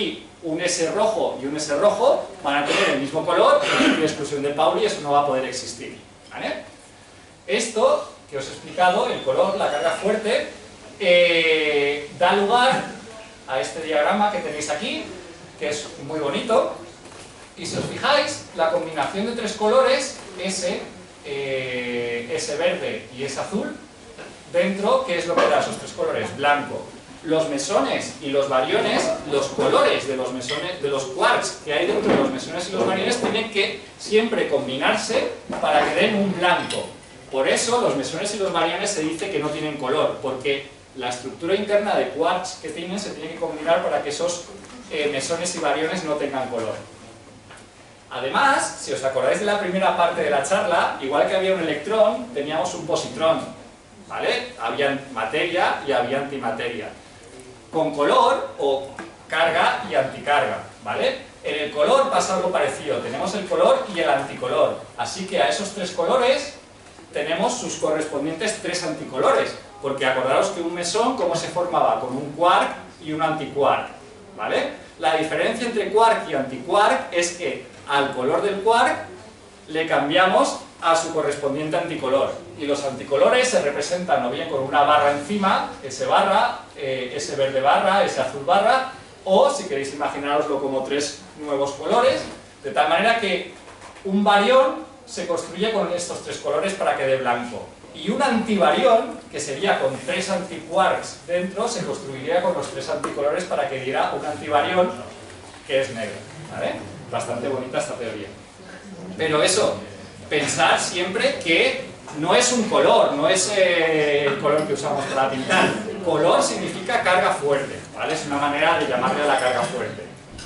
un S rojo y un S rojo van a tener el mismo color y la exclusión de Pauli, eso no va a poder existir, ¿vale? Esto que os he explicado, el color, la carga fuerte, eh, da lugar a este diagrama que tenéis aquí, que es muy bonito, y si os fijáis, la combinación de tres colores, S, eh, S verde y S azul, dentro, ¿qué es lo que da esos tres colores? Blanco. Los mesones y los bariones, los colores de los mesones, de los quarks que hay dentro de los mesones y los bariones tienen que siempre combinarse para que den un blanco. Por eso los mesones y los bariones se dice que no tienen color, porque la estructura interna de quarks que tienen se tiene que combinar para que esos eh, mesones y bariones no tengan color. Además, si os acordáis de la primera parte de la charla, igual que había un electrón, teníamos un positrón, ¿vale? Había materia y había antimateria. Con color o carga y anticarga, ¿vale? En el color pasa algo parecido, tenemos el color y el anticolor, así que a esos tres colores tenemos sus correspondientes tres anticolores, porque acordaros que un mesón, ¿cómo se formaba? Con un quark y un antiquark, ¿vale? La diferencia entre quark y antiquark es que al color del quark le cambiamos a su correspondiente anticolor, y los anticolores se representan o bien con una barra encima, S barra, eh, S verde barra, S azul barra, o si queréis imaginaroslo como tres nuevos colores, de tal manera que un barión se construye con estos tres colores para que dé blanco, y un antibarión, que sería con tres antiquarks dentro, se construiría con los tres anticolores para que diera un antibarión que es negro, ¿vale? Bastante bonita esta teoría. Pero eso, pensar siempre que no es un color, no es eh, el color que usamos para pintar. Color significa carga fuerte, ¿vale? Es una manera de llamarle a la carga fuerte.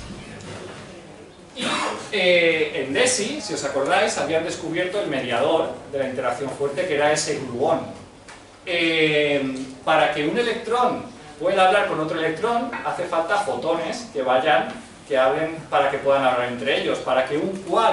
Y eh, en DESI, si os acordáis, habían descubierto el mediador de la interacción fuerte, que era ese gluón. Eh, para que un electrón pueda hablar con otro electrón, hace falta fotones que vayan, que hablen para que puedan hablar entre ellos. Para que un quark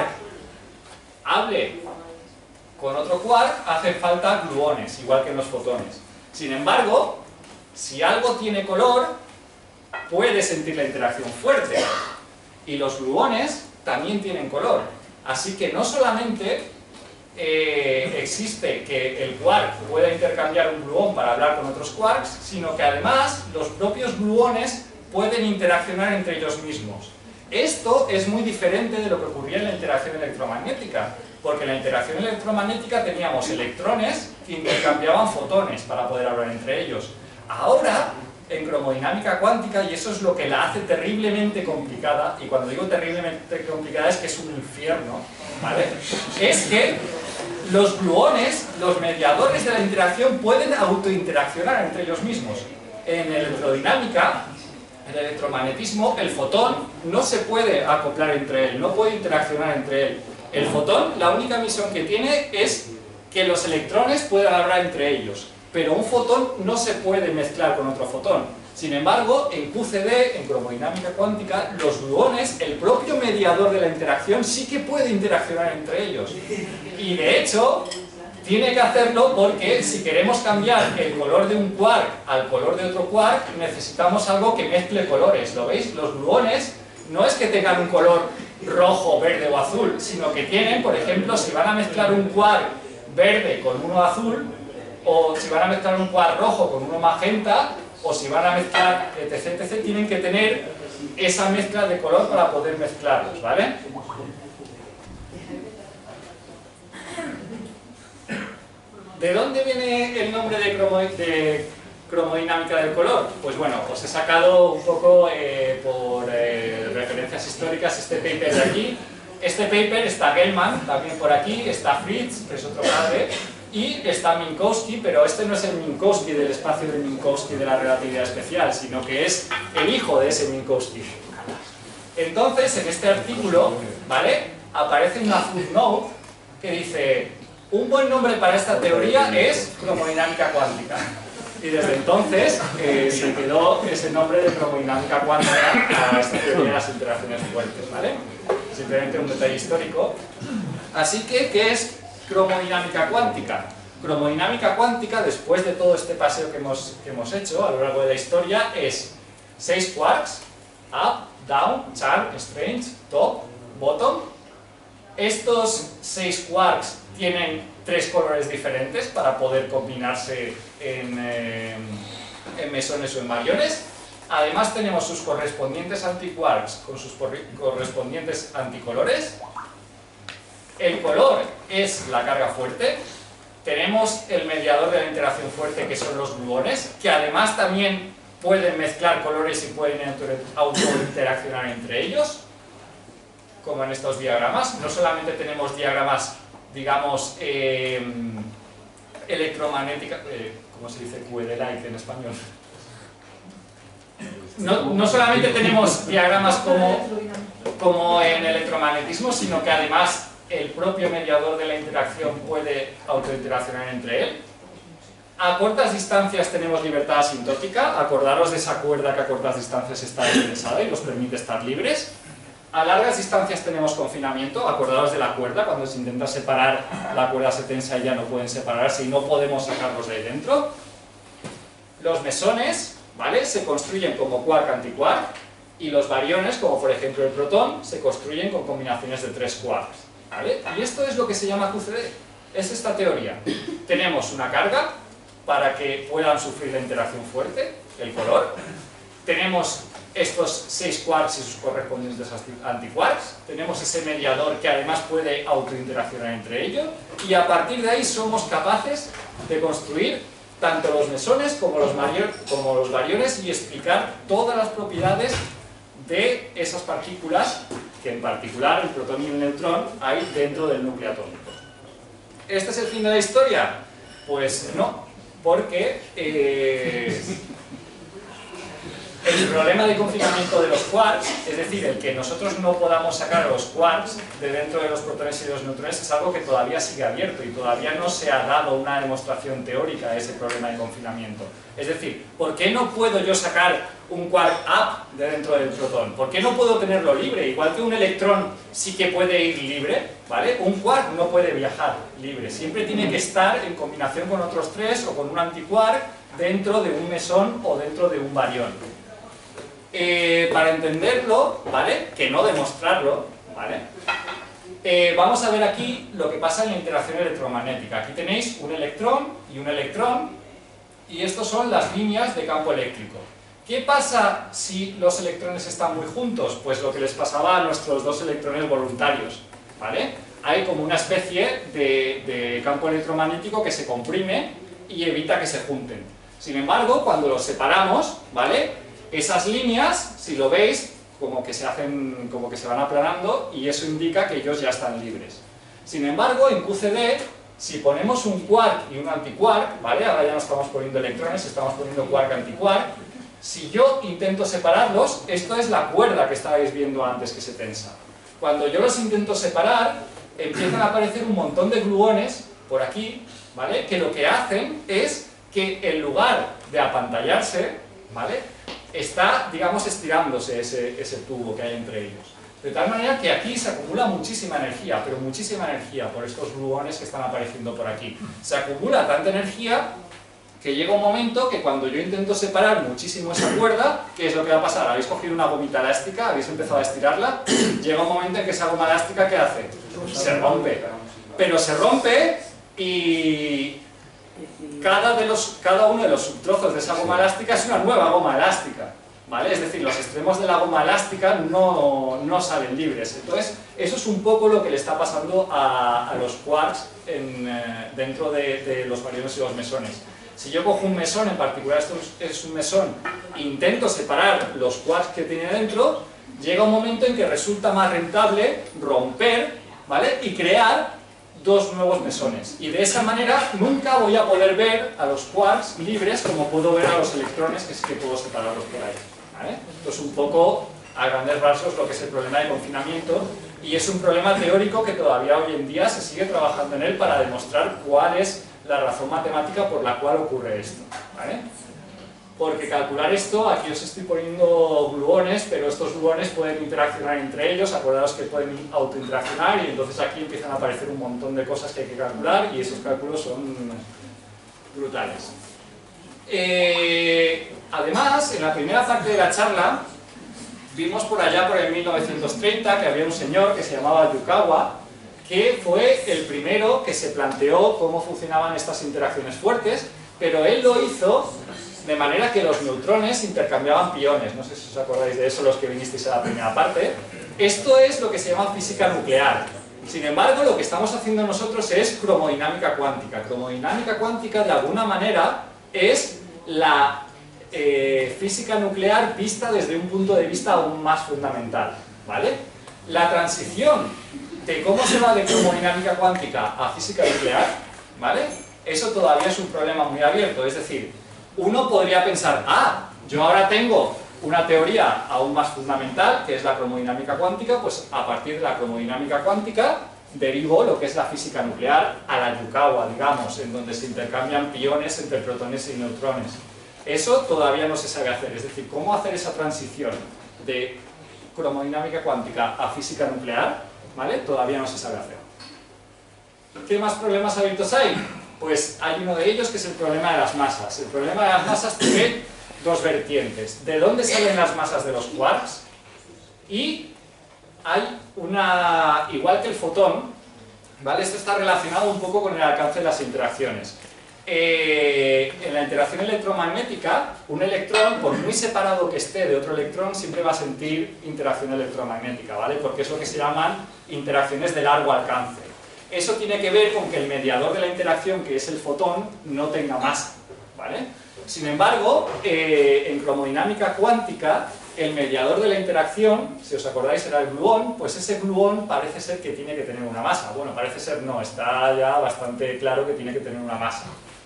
hable con otro quark, hace falta gluones, igual que en los fotones. Sin embargo, si algo tiene color, puede sentir la interacción fuerte. Y los gluones también tienen color. Así que no solamente eh, existe que el quark pueda intercambiar un gluón para hablar con otros quarks, sino que además los propios gluones pueden interaccionar entre ellos mismos. Esto es muy diferente de lo que ocurría en la interacción electromagnética, porque en la interacción electromagnética teníamos electrones que intercambiaban fotones para poder hablar entre ellos. Ahora, en cromodinámica cuántica, y eso es lo que la hace terriblemente complicada, y cuando digo terriblemente complicada es que es un infierno, ¿vale? Es que los gluones, los mediadores de la interacción, pueden autointeraccionar entre ellos mismos. En electrodinámica, en el electromagnetismo, el fotón no se puede acoplar entre él, no puede interaccionar entre él. El fotón, la única misión que tiene es que los electrones puedan hablar entre ellos, pero un fotón no se puede mezclar con otro fotón. Sin embargo, en Q C D, en cromodinámica cuántica, los gluones, el propio mediador de la interacción, sí que puede interaccionar entre ellos. Y de hecho, tiene que hacerlo porque si queremos cambiar el color de un quark al color de otro quark, necesitamos algo que mezcle colores. ¿Lo veis? Los gluones no es que tengan un color rojo, verde o azul, sino que tienen, por ejemplo, si van a mezclar un quark verde con uno azul, o si van a mezclar un quark rojo con uno magenta, o si van a mezclar etc, etc, tienen que tener esa mezcla de color para poder mezclarlos, ¿vale? ¿De dónde viene el nombre de, cromo, de cromodinámica del color? Pues bueno, os he sacado un poco eh, por eh, referencias históricas este paper de aquí. Este paper está Gell-Mann, también por aquí, está Fritz, que es otro padre, y está Minkowski, pero este no es el Minkowski del espacio de Minkowski de la relatividad especial, sino que es el hijo de ese Minkowski. Entonces, en este artículo, ¿vale?, aparece una footnote que dice: un buen nombre para esta teoría es cromodinámica cuántica. Y desde entonces eh, se quedó ese nombre de cromodinámica cuántica a esta teoría de las interacciones fuertes, ¿vale? Simplemente un detalle histórico. Así que, ¿qué es cromodinámica cuántica? Cromodinámica cuántica, después de todo este paseo que hemos, que hemos hecho a lo largo de la historia, es seis quarks up, down, char, strange, top, bottom. Estos seis quarks tienen tres colores diferentes para poder combinarse en, eh, en mesones o en bariones. Además tenemos sus correspondientes antiquarks con sus correspondientes anticolores. El color es la carga fuerte. Tenemos el mediador de la interacción fuerte, que son los gluones, que además también pueden mezclar colores y pueden autointeraccionar entre ellos, como en estos diagramas. No solamente tenemos diagramas, digamos, eh, electromagnéticos, eh, ¿cómo se dice Q E D light en español? No, no solamente tenemos diagramas como, como en electromagnetismo, sino que además el propio mediador de la interacción puede autointeraccionar entre él. A cortas distancias tenemos libertad asintótica. Acordaros de esa cuerda que a cortas distancias está indexada y nos permite estar libres. A largas distancias tenemos confinamiento. Acordaros de la cuerda, cuando se intenta separar, la cuerda se tensa y ya no pueden separarse y no podemos sacarlos de ahí dentro. Los mesones, ¿vale?, se construyen como quark-antiquark, y los bariones, como por ejemplo el protón, se construyen con combinaciones de tres quarks, ¿vale? Y esto es lo que se llama Q C D. Es esta teoría. Tenemos una carga para que puedan sufrir la interacción fuerte, el color. Tenemos estos seis quarks y sus correspondientes antiquarks. Tenemos ese mediador que además puede autointeraccionar entre ellos. Y a partir de ahí somos capaces de construir tanto los mesones como los, mayor, como los bariones y explicar todas las propiedades de esas partículas, que en particular el protón y el neutrón hay dentro del núcleo atómico. ¿Este es el fin de la historia? Pues no, porque eh, el problema de confinamiento de los quarks, es decir, el que nosotros no podamos sacar los quarks de dentro de los protones y los neutrones, es algo que todavía sigue abierto y todavía no se ha dado una demostración teórica de ese problema de confinamiento. Es decir, ¿por qué no puedo yo sacar un quark up de dentro del protón? ¿Por qué no puedo tenerlo libre? Igual que un electrón sí que puede ir libre, ¿vale? Un quark no puede viajar libre, siempre tiene que estar en combinación con otros tres o con un antiquark dentro de un mesón o dentro de un barión. Eh, para entenderlo, ¿vale?, que no demostrarlo, ¿vale?, eh, vamos a ver aquí lo que pasa en la interacción electromagnética. Aquí tenéis un electrón y un electrón, y estos son las líneas de campo eléctrico. ¿Qué pasa si los electrones están muy juntos? Pues lo que les pasaba a nuestros dos electrones voluntarios, ¿vale? Hay como una especie de, de campo electromagnético que se comprime y evita que se junten. Sin embargo, cuando los separamos, ¿vale?, esas líneas, si lo veis, como que se hacen, como que se van aplanando, y eso indica que ellos ya están libres. Sin embargo, en Q C D, si ponemos un quark y un antiquark, ¿vale?, ahora ya no estamos poniendo electrones, estamos poniendo quark-antiquark, si yo intento separarlos, esto es la cuerda que estabais viendo antes que se tensa. Cuando yo los intento separar, empiezan a aparecer un montón de gluones por aquí, ¿vale?, que lo que hacen es que en lugar de apantallarse, ¿vale?, está, digamos, estirándose ese, ese tubo que hay entre ellos. De tal manera que aquí se acumula muchísima energía, pero muchísima energía por estos gluones que están apareciendo por aquí. Se acumula tanta energía que llega un momento que cuando yo intento separar muchísimo esa cuerda, ¿qué es lo que va a pasar? Habéis cogido una gomita elástica, habéis empezado a estirarla, llega un momento en que esa goma elástica, ¿qué hace? Se rompe. Pero se rompe y cada, de los, cada uno de los subtrozos de esa goma elástica es una nueva goma elástica, ¿vale? Es decir, los extremos de la goma elástica no, no salen libres. Entonces, eso es un poco lo que le está pasando a, a los quarks en, eh, dentro de, de los bariones y los mesones. Si yo cojo un mesón, en particular esto es un mesón, e intento separar los quarks que tiene dentro, llega un momento en que resulta más rentable romper, ¿vale?, y crear dos nuevos mesones. Y de esa manera nunca voy a poder ver a los quarks libres como puedo ver a los electrones, que sí que puedo separarlos por ahí, ¿vale? Esto es un poco, a grandes rasgos, lo que es el problema de confinamiento, y es un problema teórico que todavía hoy en día se sigue trabajando en él para demostrar cuál es la razón matemática por la cual ocurre esto, ¿vale? Porque calcular esto, aquí os estoy poniendo gluones, pero estos gluones pueden interaccionar entre ellos, acordaos que pueden autointeraccionar, y entonces aquí empiezan a aparecer un montón de cosas que hay que calcular, y esos cálculos son brutales. Eh, además, en la primera parte de la charla, vimos por allá por el mil novecientos treinta que había un señor que se llamaba Yukawa, que fue el primero que se planteó cómo funcionaban estas interacciones fuertes, pero él lo hizo de manera que los neutrones intercambiaban piones. No sé si os acordáis de eso los que vinisteis a la primera parte. Esto es lo que se llama física nuclear. Sin embargo, lo que estamos haciendo nosotros es cromodinámica cuántica. Cromodinámica cuántica, de alguna manera, es la eh, física nuclear vista desde un punto de vista aún más fundamental, ¿vale? La transición de cómo se va de cromodinámica cuántica a física nuclear, ¿vale? Eso todavía es un problema muy abierto. Es decir, uno podría pensar, ah, yo ahora tengo una teoría aún más fundamental, que es la cromodinámica cuántica, pues a partir de la cromodinámica cuántica derivo lo que es la física nuclear a la Yukawa, digamos, en donde se intercambian piones entre protones y neutrones. Eso todavía no se sabe hacer, es decir, cómo hacer esa transición de cromodinámica cuántica a física nuclear, ¿vale? Todavía no se sabe hacer. ¿Qué más problemas abiertos hay? Pues hay uno de ellos que es el problema de las masas. El problema de las masas tiene dos vertientes. ¿De dónde salen las masas de los quarks? Y hay una... igual que el fotón, ¿vale? Esto está relacionado un poco con el alcance de las interacciones. Eh, en la interacción electromagnética, un electrón, por muy separado que esté de otro electrón, siempre va a sentir interacción electromagnética, ¿vale? Porque es lo que se llaman interacciones de largo alcance. Eso tiene que ver con que el mediador de la interacción, que es el fotón, no tenga masa, ¿vale? Sin embargo, eh, en cromodinámica cuántica, el mediador de la interacción, si os acordáis, era el gluón, pues ese gluón parece ser que tiene que tener una masa. Bueno, parece ser no, está ya bastante claro que tiene que tener una masa.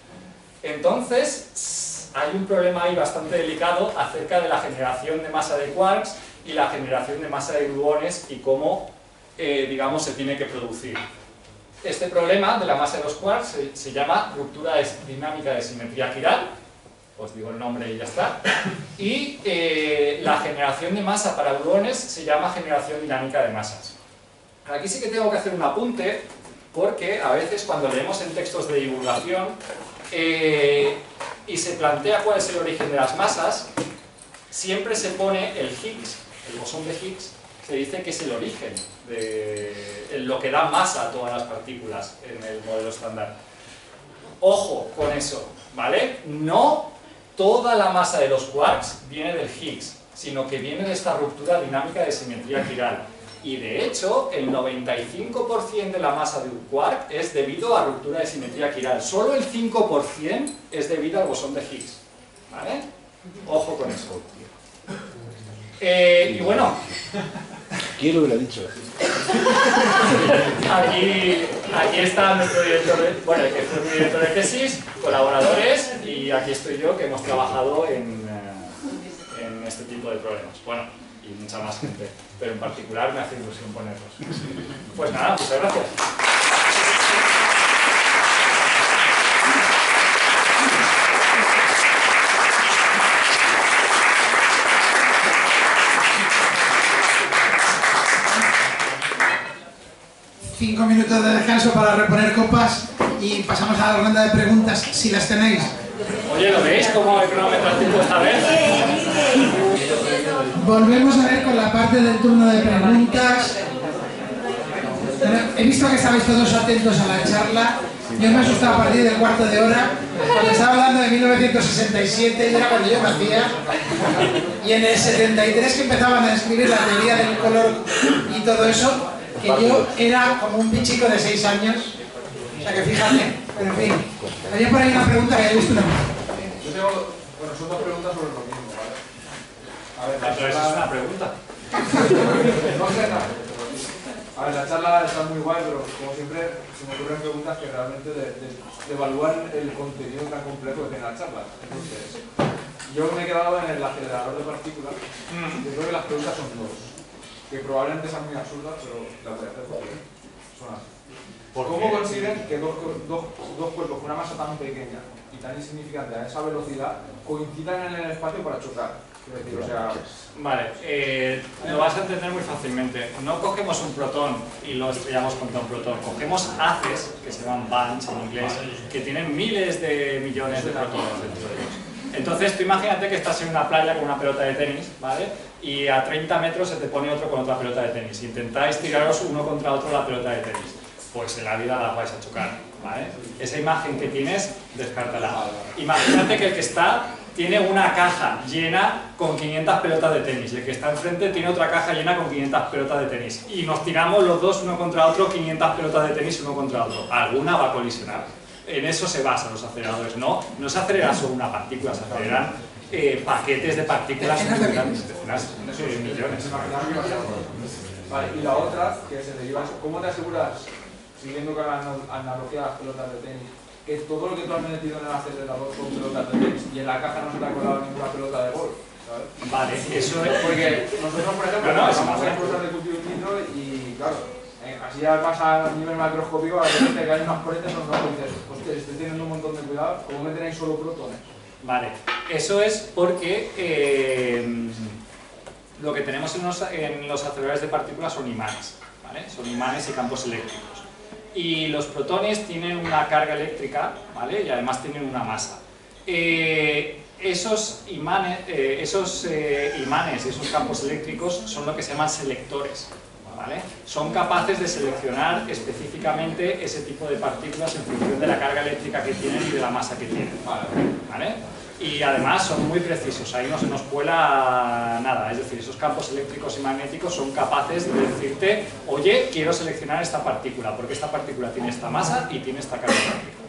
Entonces, hay un problema ahí bastante delicado acerca de la generación de masa de quarks y la generación de masa de gluones y cómo, eh, digamos, se tiene que producir. Este problema de la masa de los quarks se, se llama ruptura de, dinámica de simetría quiral, os digo el nombre y ya está, y eh, la generación de masa para gluones se llama generación dinámica de masas. Aquí sí que tengo que hacer un apunte, porque a veces cuando leemos en textos de divulgación eh, y se plantea cuál es el origen de las masas, siempre se pone el Higgs, el bosón de Higgs, se dice que es el origen de lo que da masa a todas las partículas en el modelo estándar. Ojo con eso, ¿vale? No toda la masa de los quarks viene del Higgs, sino que viene de esta ruptura dinámica de simetría quiral. Y de hecho, el noventa y cinco por ciento de la masa de un quark es debido a ruptura de simetría quiral. Solo el cinco por ciento es debido al bosón de Higgs, ¿vale? Ojo con eso. Eh, y bueno... Quiero que lo he dicho. Aquí, aquí está nuestro director, de, bueno, el que fue mi director de tesis, colaboradores, y aquí estoy yo, que hemos trabajado en, eh, en este tipo de problemas. Bueno, y mucha más gente, pero en particular me hace ilusión ponerlos. Pues nada, muchas gracias. Cinco minutos de descanso para reponer copas y pasamos a la ronda de preguntas, si las tenéis. Oye, ¿lo veis cómo el cronómetro al tiempo esta vez? Volvemos a ver con la parte del turno de preguntas. He visto que estabais todos atentos a la charla. Yo me he asustado a partir del cuarto de hora, cuando estaba hablando de mil novecientos sesenta y siete, y era cuando yo nacía. Y en el setenta y tres que empezaban a describir la teoría del color y todo eso, que yo era como un pichico de seis años, o sea que fíjate, pero en fin. Había por ahí una pregunta que he visto una. Yo tengo, bueno, son dos preguntas sobre lo mismo, ¿vale? A ver, la Pero eso es una pregunta. no sé nada. A ver, la charla está muy guay, pero como siempre se me ocurren preguntas que realmente de, de, de evaluar el contenido tan complejo que tiene la charla. Entonces, yo me he quedado en el acelerador de partículas. Yo creo que las preguntas son dos, que probablemente sean muy absurdas, pero las voy a hacer porque son así. ¿Cómo consiguen que dos, dos, dos cuerpos con una masa tan pequeña y tan insignificante a esa velocidad coincidan en el espacio para chocar? Es decir, o sea... Vale, eh, lo vas a entender muy fácilmente. No cogemos un protón y lo estrellamos contra un protón. Cogemos haces, que se llaman bunch en inglés, que tienen miles de millones de protones dentro de ellos. Entonces, tú imagínate que estás en una playa con una pelota de tenis, ¿vale? Y a treinta metros se te pone otro con otra pelota de tenis. Intentáis tiraros uno contra otro la pelota de tenis. Pues en la vida las vais a chocar, ¿vale? Esa imagen que tienes, descártala. Imagínate que el que está tiene una caja llena con quinientas pelotas de tenis y el que está enfrente tiene otra caja llena con quinientas pelotas de tenis. Y nos tiramos los dos uno contra otro, quinientas pelotas de tenis uno contra otro. Alguna va a colisionar. En eso se basan los aceleradores, no, no se acelera solo una partícula, se aceleran eh, paquetes de partículas muy grandes, decenas de millones. Vale, y la otra, que se deriva, ¿cómo te aseguras, siguiendo con la analogía de las pelotas de tenis, que todo lo que tú has metido en el acelerador son pelotas de tenis y en la caja no se te ha colado ninguna pelota de golf? ¿Sabes? Vale, eso es... Porque nosotros, por ejemplo, no, no, trabajamos en cosas de cultivo in vitro y, claro, Eh, así ya pasa a nivel macroscópico, a veces que hay unas paredes donde no dices, hostia, estoy teniendo un montón de cuidado, ¿cómo me tenéis solo protones? Vale, eso es porque eh, lo que tenemos en los, en los aceleradores de partículas son imanes, ¿vale? Son imanes y campos eléctricos. Y los protones tienen una carga eléctrica, ¿vale? Y además tienen una masa. Eh, esos imanes, eh, esos eh, imanes y esos campos eléctricos son lo que se llaman selectores. ¿Vale? Son capaces de seleccionar específicamente ese tipo de partículas en función de la carga eléctrica que tienen y de la masa que tienen. ¿Vale? Y además son muy precisos, ahí no se nos cuela nada, es decir, esos campos eléctricos y magnéticos son capaces de decirte, oye, quiero seleccionar esta partícula, porque esta partícula tiene esta masa y tiene esta carga eléctrica.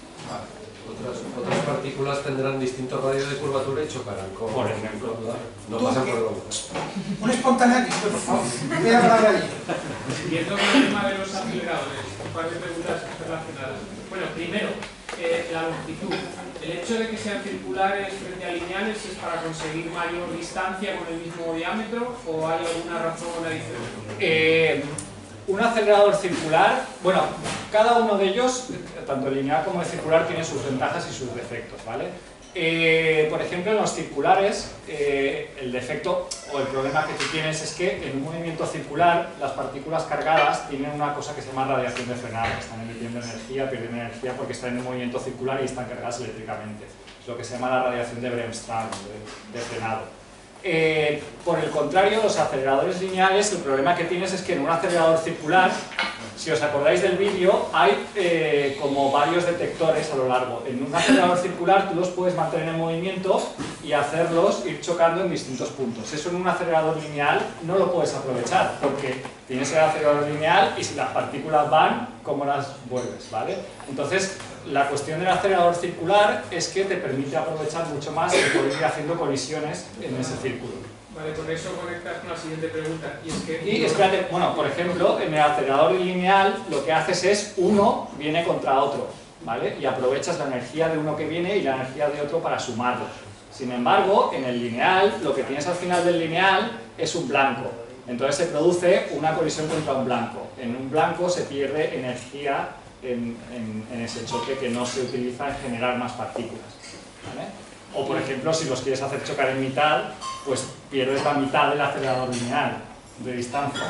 Otras, otras partículas tendrán distintos radios de curvatura y chocarán, como por ejemplo. No pasan por el ojo. Un espontáneo aquí, por favor. Voy a hablar allí. Siguiendo con el tema de los aceleradores, un par de preguntas relacionadas. Bueno, primero, eh, la longitud. ¿El hecho de que sean circulares frente a lineales es para conseguir mayor distancia con el mismo diámetro o hay alguna razón adicional? Eh, un acelerador circular, bueno, cada uno de ellos, tanto el lineal como el circular, tiene sus ventajas y sus defectos, ¿vale? Eh, por ejemplo, en los circulares, eh, el defecto o el problema que tú tienes es que en un movimiento circular las partículas cargadas tienen una cosa que se llama radiación de frenado, están emitiendo energía, pierden energía porque están en un movimiento circular y están cargadas eléctricamente. Es lo que se llama la radiación de Bremsstrahlung, de, de frenado. Eh, por el contrario, los aceleradores lineales, el problema que tienes es que en un acelerador circular, si os acordáis del vídeo, hay eh, como varios detectores a lo largo. En un acelerador circular tú los puedes mantener en movimiento y hacerlos ir chocando en distintos puntos. Eso en un acelerador lineal no lo puedes aprovechar, porque tienes el acelerador lineal y si las partículas van, ¿cómo las vuelves? ¿Vale? Entonces, la cuestión del acelerador circular es que te permite aprovechar mucho más y poder ir haciendo colisiones en ese círculo. Vale, con eso conectas con la siguiente pregunta. Y es que... Y espérate, bueno, por ejemplo, en el acelerador lineal lo que haces es uno viene contra otro, ¿vale? Y aprovechas la energía de uno que viene y la energía de otro para sumarlos. Sin embargo, en el lineal, lo que tienes al final del lineal es un blanco. Entonces se produce una colisión contra un blanco. En un blanco se pierde energía en, en, en ese choque que no se utiliza en generar más partículas, ¿vale? O por ejemplo, si los quieres hacer chocar en mitad, pues pierdes la mitad del acelerador lineal de distancia.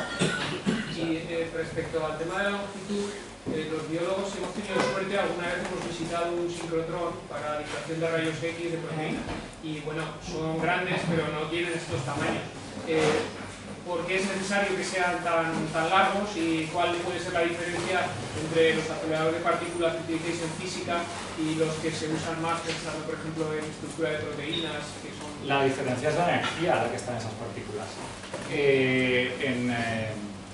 Y eh, respecto al tema de la longitud, eh, los biólogos hemos tenido suerte, alguna vez hemos visitado un sincrotrón para difracción de rayos X de proteínas. Y bueno, son grandes, pero no tienen estos tamaños. Eh, ¿Por qué es necesario que sean tan, tan largos y cuál puede ser la diferencia entre los aceleradores de partículas que utilicéis en física y los que se usan más pensando, por ejemplo, en estructura de proteínas? Que son... La diferencia es la energía a la que están esas partículas. Eh, en, eh,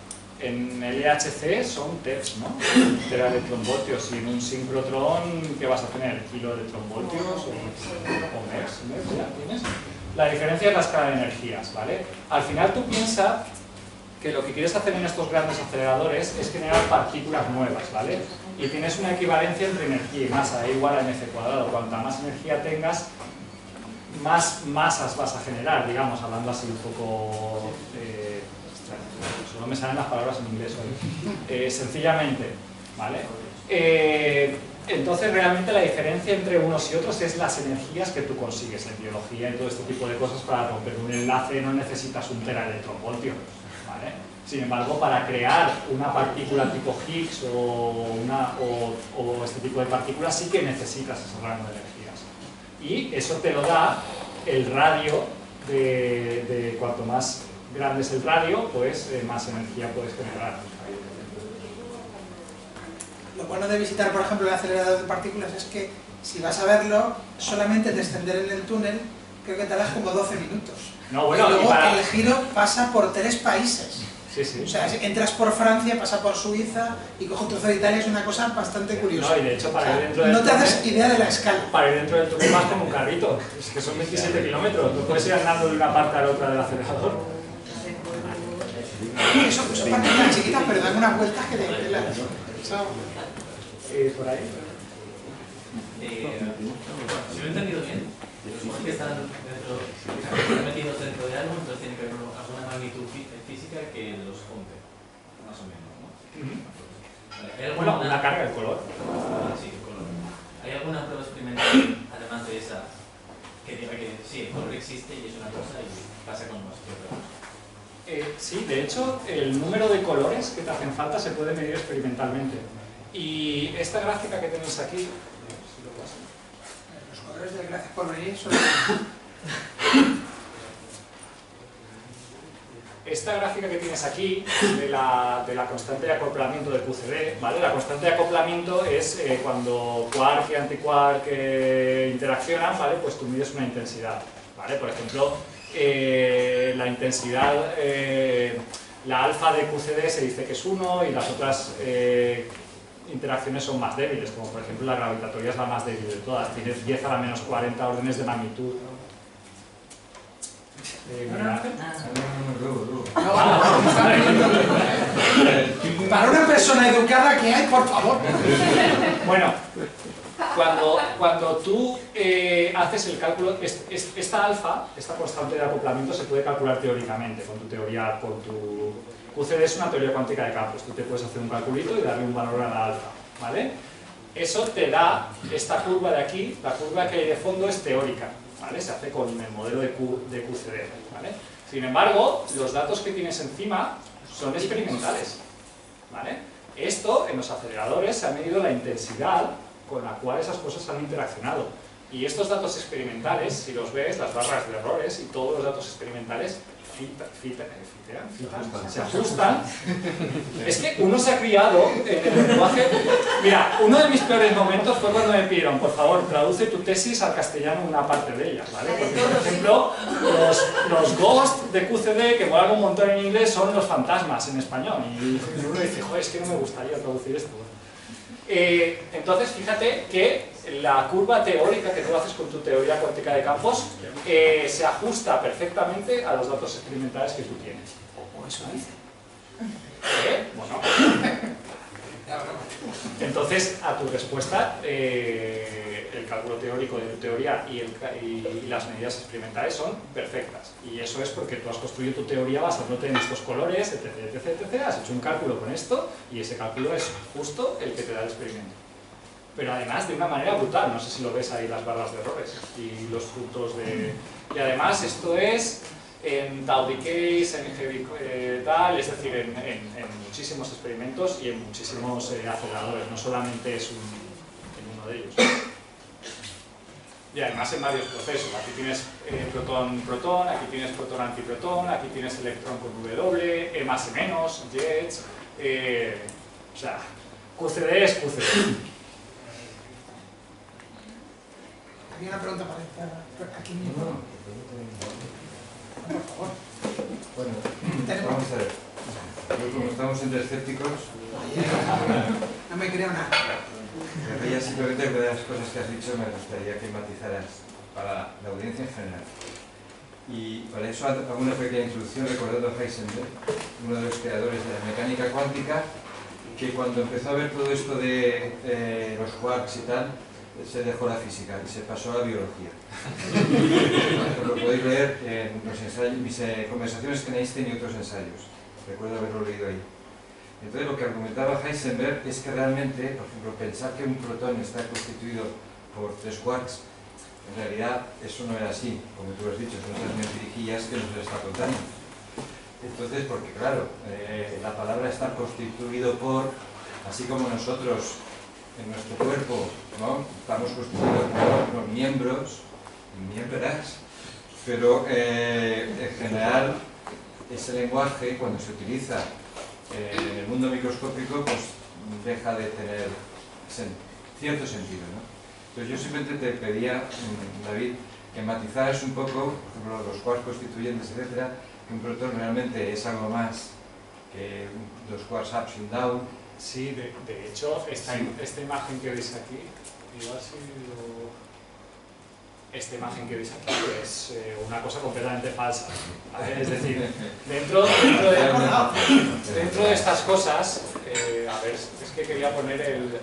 en el E H C son T E Vs, ¿no? Teraelectronvoltios, y en un sincrotrón, ¿qué vas a tener? ¿Kiloelectronvoltios o, o MERS? ¿MERS ya tienes? La diferencia es la escala de energías, ¿vale? Al final tú piensas que lo que quieres hacer en estos grandes aceleradores es generar partículas nuevas, ¿vale? Y tienes una equivalencia entre energía y masa, E igual a mc cuadrado. Cuanta más energía tengas, más masas vas a generar, digamos, hablando así un poco... Eh, solo me salen las palabras en inglés hoy. Eh, sencillamente, ¿vale? Eh, Entonces realmente la diferencia entre unos y otros es las energías que tú consigues en biología y todo este tipo de cosas. Para romper un enlace no necesitas un teraelectronvoltio, ¿vale? Sin embargo, para crear una partícula tipo Higgs o, una, o, o este tipo de partículas sí que necesitas ese rango de energías. Y eso te lo da el radio, de, de cuanto más grande es el radio, pues eh, más energía puedes generar. Lo bueno de visitar, por ejemplo, el acelerador de partículas es que si vas a verlo, solamente descender en el túnel, creo que tardas como doce minutos. No, bueno, y luego y para... el giro pasa por tres países. Sí, sí. O sea, entras por Francia, pasa por Suiza y coge un trozo de Italia, es una cosa bastante curiosa. No, y de hecho para ir dentro o sea, del no te túnel, haces idea de la escala. Para ir dentro del túnel vas como un carrito, es que son veintisiete kilómetros, no puedes ir andando de una parte a la otra del acelerador. Eso, son partículas chiquitas, pero dan unas vueltas que te... te las... Eso... Eh, ¿Por ahí? Eh, si lo he entendido bien, los ojos que están dentro, que están metidos dentro de algo, entonces tiene que haber alguna magnitud fí física que los junte, más o menos, ¿no? Uh-huh. Vale, ¿hay Bueno, alguna... la carga, el color. Ah, sí, el color. ¿Hay alguna prueba experimental, además de esa, que diga que sí, el color existe y es una cosa y pasa con más que otra cosa? Eh, sí, de hecho, el número de colores que te hacen falta se puede medir experimentalmente. Y esta gráfica que tenéis aquí... Los colores de gracias por venir son... Esta gráfica que tienes aquí, de la, de la constante de acoplamiento de Q C D, ¿vale? La constante de acoplamiento es eh, cuando quark y antiquark eh, interaccionan, ¿vale? Pues tú mides una intensidad, ¿vale? Por ejemplo, eh, la intensidad, eh, la alfa de Q C D se dice que es uno y las otras eh, interacciones son más débiles, como por ejemplo la gravitatoria es la más débil de todas, tiene diez a la menos cuarenta órdenes de magnitud. Eh, Para una persona educada que hay, por favor. Bueno, cuando, cuando tú eh, haces el cálculo, es, es, esta alfa, esta constante de acoplamiento se puede calcular teóricamente con tu teoría, con tu... Q C D es una teoría cuántica de campos, tú te puedes hacer un calculito y darle un valor a la alfa, ¿vale? Eso te da esta curva de aquí, la curva que hay de fondo es teórica, ¿vale? Se hace con el modelo de, Q, de Q C D, ¿vale? Sin embargo, los datos que tienes encima son experimentales, ¿vale? Esto, en los aceleradores, se ha medido la intensidad con la cual esas cosas han interaccionado. Y estos datos experimentales, si los ves, las barras de errores y todos los datos experimentales fita, fita, fitean, fitan, se ajustan. Es que uno se ha criado en el lenguaje... Mira, uno de mis peores momentos fue cuando me pidieron, por favor, traduce tu tesis al castellano una parte de ella, ¿vale? Porque, por ejemplo, los, los ghosts de Q C D, que molan un montón en inglés, son los fantasmas en español. Y uno dice, joder, es que no me gustaría traducir esto. Eh, entonces, fíjate que la curva teórica que tú haces con tu teoría cuántica de campos eh, se ajusta perfectamente a los datos experimentales que tú tienes. O eso dice. ¿Eh? Bueno. Entonces, a tu respuesta, eh, el cálculo teórico de tu teoría y, el, y, y las medidas experimentales son perfectas. Y eso es porque tú has construido tu teoría basándote en estos colores, etc, etc, etcétera. Has hecho un cálculo con esto y ese cálculo es justo el que te da el experimento. Pero además de una manera brutal, no sé si lo ves ahí las barras de errores y los puntos de... Y además esto es en tau decays, en heavy eh, tal, es decir, en, en, en muchísimos experimentos y en muchísimos eh, aceleradores, no solamente es un, en uno de ellos. Y además en varios procesos, aquí tienes eh, protón-protón, aquí tienes protón-antiprotón, aquí tienes electrón con W, E más E menos, jets, eh, o sea, Q C D es Q C D. Había una pregunta para estar aquí mismo. Por favor. Bueno, vamos a ver. Yo, como estamos entre escépticos, no me creo nada. Me veía simplemente una de las cosas que has dicho me gustaría que matizaras para la audiencia en general. Y para eso hago una pequeña introducción recordando a Heisenberg, uno de los creadores de la mecánica cuántica, que cuando empezó a ver todo esto de eh, los quarks y tal, se dejó la física y se pasó a la biología. Lo podéis leer en los ensayos, mis eh, conversaciones con Einstein y otros ensayos. Recuerdo haberlo leído ahí. Entonces lo que argumentaba Heisenberg es que realmente, por ejemplo, pensar que un protón está constituido por tres quarks, en realidad eso no era así, como tú has dicho, son esas mentirijillas que nos está contando. Entonces, porque claro, eh, la palabra estar constituido por, así como nosotros en nuestro cuerpo, ¿no? Estamos constituidos por los miembros, ni en verás. Pero eh, en general ese lenguaje, cuando se utiliza eh, en el mundo microscópico, pues deja de tener sen cierto sentido, ¿no? Entonces yo simplemente te pedía, David, que matizaras un poco, por ejemplo, los quarks constituyentes, etcétera, que un protón realmente es algo más que los quarks ups y down. Sí, de, de hecho, esta, Sí. esta imagen que veis aquí, igual si lo... esta imagen que veis aquí es eh, una cosa completamente falsa, ¿vale? Es decir, dentro, dentro, de, dentro de estas cosas, eh, a ver, es que quería poner el, el,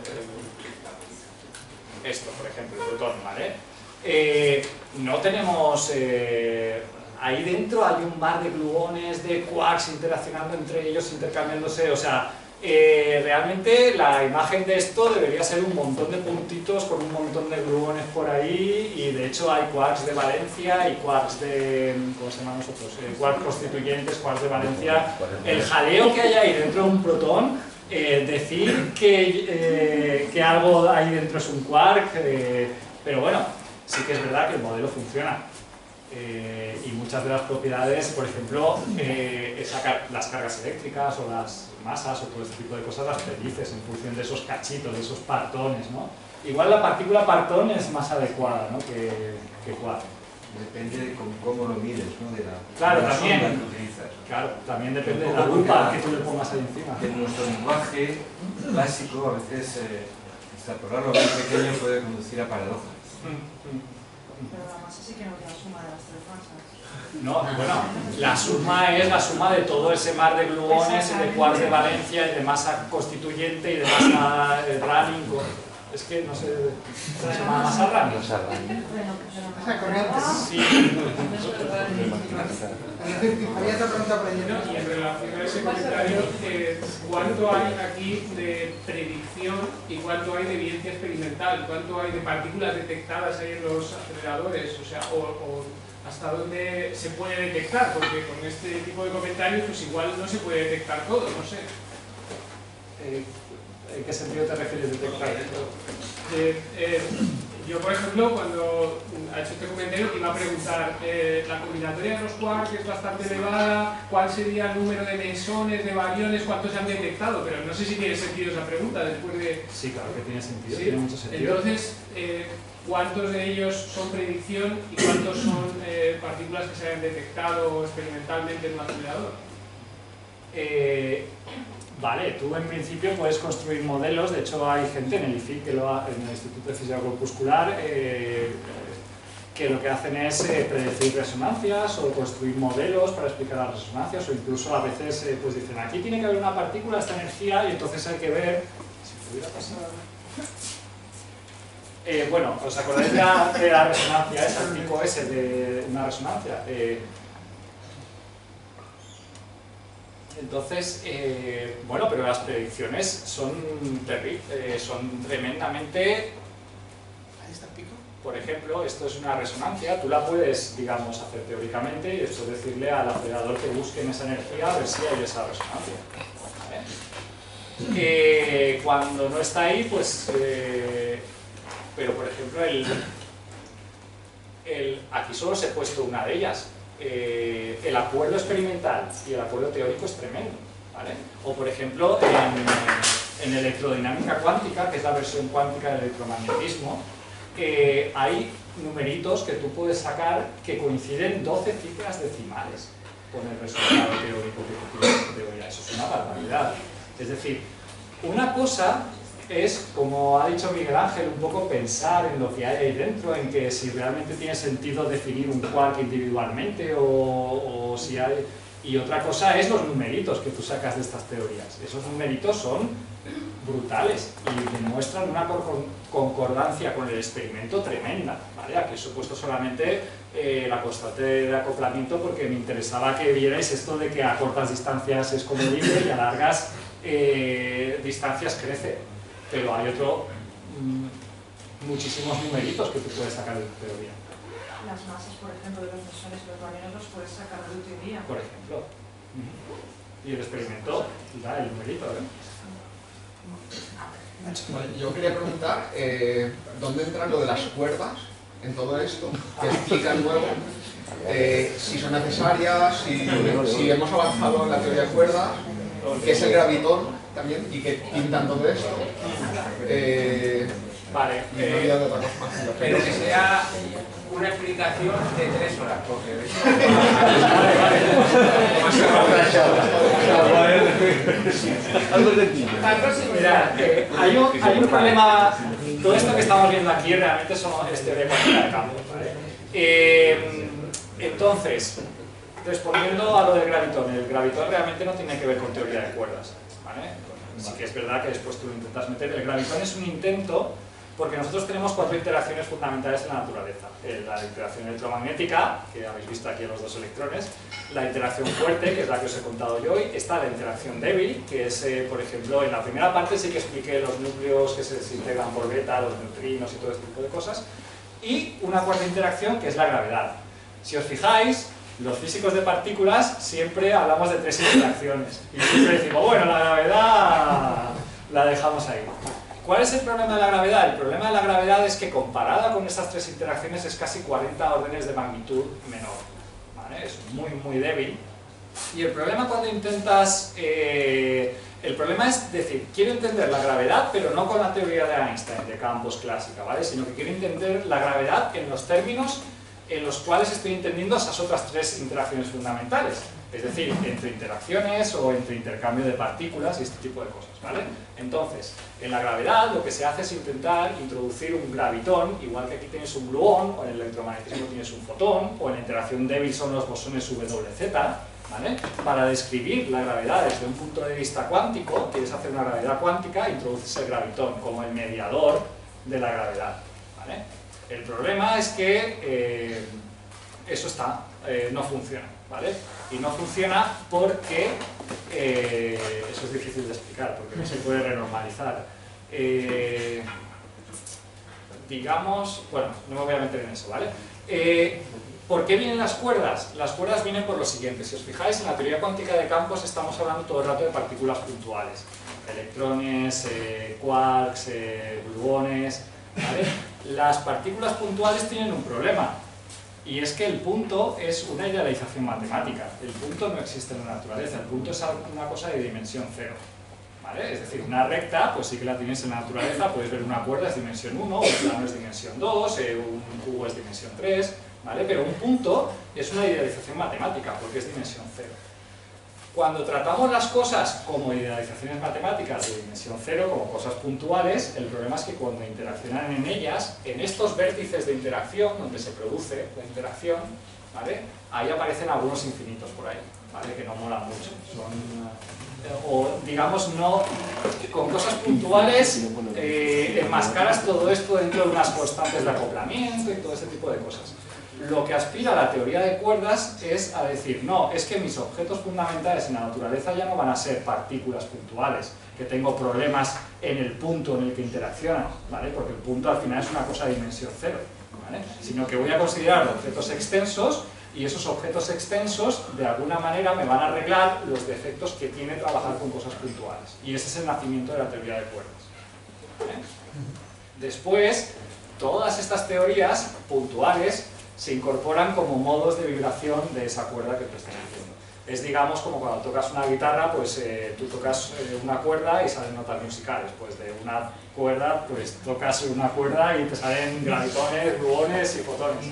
esto, por ejemplo, el protón, ¿vale? Eh, no tenemos... Eh, ahí dentro hay un mar de gluones, de quarks interaccionando entre ellos, intercambiándose, o sea... Eh, realmente la imagen de esto debería ser un montón de puntitos con un montón de gluones por ahí, y de hecho hay quarks de valencia y quarks de... ¿cómo se llaman nosotros? Eh, quarks constituyentes, quarks de valencia. El jaleo que hay ahí dentro de un protón, eh, decir que, eh, que algo ahí dentro es un quark, eh, pero bueno, sí que es verdad que el modelo funciona. Eh, y muchas de las propiedades, por ejemplo, eh, esa car las cargas eléctricas o las masas o todo este tipo de cosas las predices en función de esos cachitos, de esos partones, ¿no? Igual la partícula partón es más adecuada, ¿no?, que, que quark. Depende de cómo, cómo lo mires, ¿no? De la, claro, de la también, sonda que utilizas. Claro, también depende de la lupa que tú le pongas ahí encima. En nuestro lenguaje clásico, a veces eh, extrapolarlo muy pequeño puede conducir a paradojas. Pero la masa sí que no es la suma de las tres masas. No, bueno, la suma es la suma de todo ese mar de gluones y de quarks de valencia y de masa constituyente y de masa eh, running. Es que no sé, ¿se llama masa running? Masa corriente. Sí. Había otra pregunta por ahí, ¿no? Y en relación a ese comentario, eh, ¿cuánto hay aquí de predicción y cuánto hay de evidencia experimental? ¿Cuánto hay de partículas detectadas ahí en los aceleradores? O sea, o, o hasta dónde se puede detectar, porque con este tipo de comentarios pues igual no se puede detectar todo, no sé. Eh, ¿En qué sentido te refieres detectar? Eh, eh, yo, por ejemplo, cuando ha hecho este comentario, te iba a preguntar, eh, la combinatoria de los quarks es bastante elevada, ¿cuál sería el número de mesones, de bariones, cuántos se han detectado? Pero no sé si tiene sentido esa pregunta después de... Sí, claro que tiene sentido, ¿Sí? tiene mucho sentido. Entonces, eh, ¿cuántos de ellos son predicción y cuántos son eh, partículas que se hayan detectado experimentalmente en un acelerador? Eh, vale, tú en principio puedes construir modelos, de hecho hay gente en el I F I, que lo ha, en el Instituto de Física Corpuscular, eh, que lo que hacen es eh, predecir resonancias o construir modelos para explicar las resonancias, o incluso a veces eh, pues dicen, aquí tiene que haber una partícula, esta energía, y entonces hay que ver si pudiera pasar. Eh, bueno, ¿os acordáis de la, de la resonancia esa, el pico ese de una resonancia? Eh, entonces, eh, bueno, pero las predicciones son, eh, son tremendamente... Ahí está el pico. Por ejemplo, esto es una resonancia, tú la puedes, digamos, hacer teóricamente y después decirle al acelerador que busque en esa energía a ver si hay esa resonancia. ¿Vale? Eh, cuando no está ahí, pues... Eh, pero, por ejemplo, el, el, aquí solo os he puesto una de ellas. Eh, el acuerdo experimental y el acuerdo teórico es tremendo, ¿vale? O, por ejemplo, en, en electrodinámica cuántica, que es la versión cuántica del electromagnetismo, eh, hay numeritos que tú puedes sacar que coinciden doce cifras decimales con el resultado teórico que tú tienes en teoría. Eso es una barbaridad. Es decir, una cosa es, como ha dicho Miguel Ángel, un poco pensar en lo que hay ahí dentro, en que si realmente tiene sentido definir un quark individualmente o, o si hay... Y otra cosa es los numeritos que tú sacas de estas teorías. Esos numeritos son brutales y demuestran una concordancia con el experimento tremenda, ¿vale? Aquí os he puesto solamente eh, la constante de acoplamiento porque me interesaba que vierais esto de que a cortas distancias es como libre y a largas eh, distancias crece. Pero hay otro, mmm, muchísimos numeritos que tú puedes sacar de tu teoría. Las masas, por ejemplo, de los mesones y los bariones los puedes sacar de tu teoría. Por ejemplo. Uh-huh. Y el experimento da el numerito, ¿eh? Vale, yo quería preguntar, eh, ¿dónde entra lo de las cuerdas en todo esto, que explican luego eh, si son necesarias, si, si hemos avanzado en la teoría de cuerdas, qué es el gravitón también y qué pintan todo esto. Eh, vale, y no eh, olvidando otra cosa más. pero que sea una explicación de tres horas, porque... Mira, eh, hay, un, hay un problema, todo esto que estamos viendo aquí realmente son, es teoría cuántica de campos, ¿vale? Eh, entonces, respondiendo a lo del gravitón, el gravitón realmente no tiene que ver con teoría de cuerdas, ¿vale? Sí que es verdad que después tú lo intentas meter. El gravitón es un intento, porque nosotros tenemos cuatro interacciones fundamentales en la naturaleza. Eh, la interacción electromagnética, que habéis visto aquí en los dos electrones, la interacción fuerte, que es la que os he contado yo hoy, está la interacción débil, que es, eh, por ejemplo, en la primera parte sí que expliqué los núcleos que se desintegran por beta, los neutrinos y todo este tipo de cosas, y una cuarta interacción que es la gravedad. Si os fijáis, los físicos de partículas siempre hablamos de tres interacciones, y siempre decimos, bueno, la gravedad la dejamos ahí. ¿Cuál es el problema de la gravedad? El problema de la gravedad es que comparada con esas tres interacciones es casi cuarenta órdenes de magnitud menor, ¿vale? Es muy muy débil. Y el problema cuando intentas... Eh, el problema es decir, quiero entender la gravedad, pero no con la teoría de Einstein, de campos clásica, ¿vale? Sino que quiero entender la gravedad en los términos en los cuales estoy entendiendo esas otras tres interacciones fundamentales. Es decir, entre interacciones o entre intercambio de partículas y este tipo de cosas, ¿vale? Entonces, en la gravedad lo que se hace es intentar introducir un gravitón, igual que aquí tienes un gluón, o en el electromagnetismo tienes un fotón, o en la interacción débil son los bosones W Z, ¿vale? Para describir la gravedad desde un punto de vista cuántico, quieres hacer una gravedad cuántica, introduces el gravitón como el mediador de la gravedad, ¿vale? El problema es que eh, eso está, eh, no funciona, ¿vale? Y no funciona porque, eh, eso es difícil de explicar, porque no se puede renormalizar. Eh, digamos, bueno, no me voy a meter en eso, ¿vale? Eh, ¿Por qué vienen las cuerdas? Las cuerdas vienen por lo siguiente. Si os fijáis, en la teoría cuántica de campos estamos hablando todo el rato de partículas puntuales. Electrones, eh, quarks, eh, gluones, ¿vale? Las partículas puntuales tienen un problema. Y es que el punto es una idealización matemática. El punto no existe en la naturaleza. El punto es una cosa de dimensión cero, ¿vale? Es decir, una recta, pues sí que la tienes en la naturaleza. Puedes ver una cuerda es dimensión uno, un plano es dimensión dos, eh, un cubo es dimensión tres, ¿vale? Pero un punto es una idealización matemática porque es dimensión cero. Cuando tratamos las cosas como idealizaciones matemáticas de dimensión cero, como cosas puntuales, el problema es que cuando interaccionan en ellas, en estos vértices de interacción, donde se produce la interacción, ¿vale? Ahí aparecen algunos infinitos por ahí, ¿vale? Que no molan mucho. Son, eh, o digamos, no, con cosas puntuales eh, enmascaras todo esto dentro de unas constantes de acoplamiento y todo ese tipo de cosas. Lo que aspira a la teoría de cuerdas es a decir, no, es que mis objetos fundamentales en la naturaleza ya no van a ser partículas puntuales, que tengo problemas en el punto en el que interaccionan, ¿vale? Porque el punto al final es una cosa de dimensión cero, ¿vale? Sino que voy a considerar objetos extensos y esos objetos extensos de alguna manera me van a arreglar los defectos que tiene trabajar con cosas puntuales. Y ese es el nacimiento de la teoría de cuerdas, ¿vale? Después, todas estas teorías puntuales se incorporan como modos de vibración de esa cuerda que te estoy diciendo. Es, digamos, como cuando tocas una guitarra, pues eh, tú tocas eh, una cuerda y salen notas musicales. Pues de una cuerda, pues tocas una cuerda y te salen gravitones, gluones y fotones.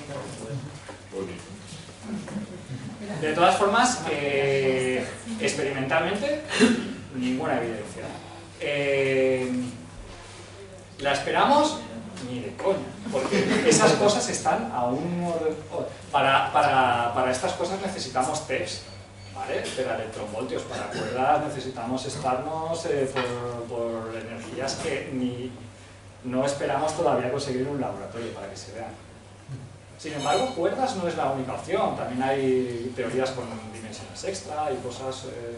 De todas formas, eh, experimentalmente, ninguna evidencia. Eh, ¿La esperamos? Ni de coña, porque esas cosas están a un orden... Para, para, para estas cosas necesitamos test, ¿vale? Teraelectronvoltios. Para cuerdas necesitamos estarnos eh, por, por energías que ni no esperamos todavía conseguir en un laboratorio para que se vean. Sin embargo, cuerdas no es la única opción, también hay teorías con dimensiones extra y cosas... Eh...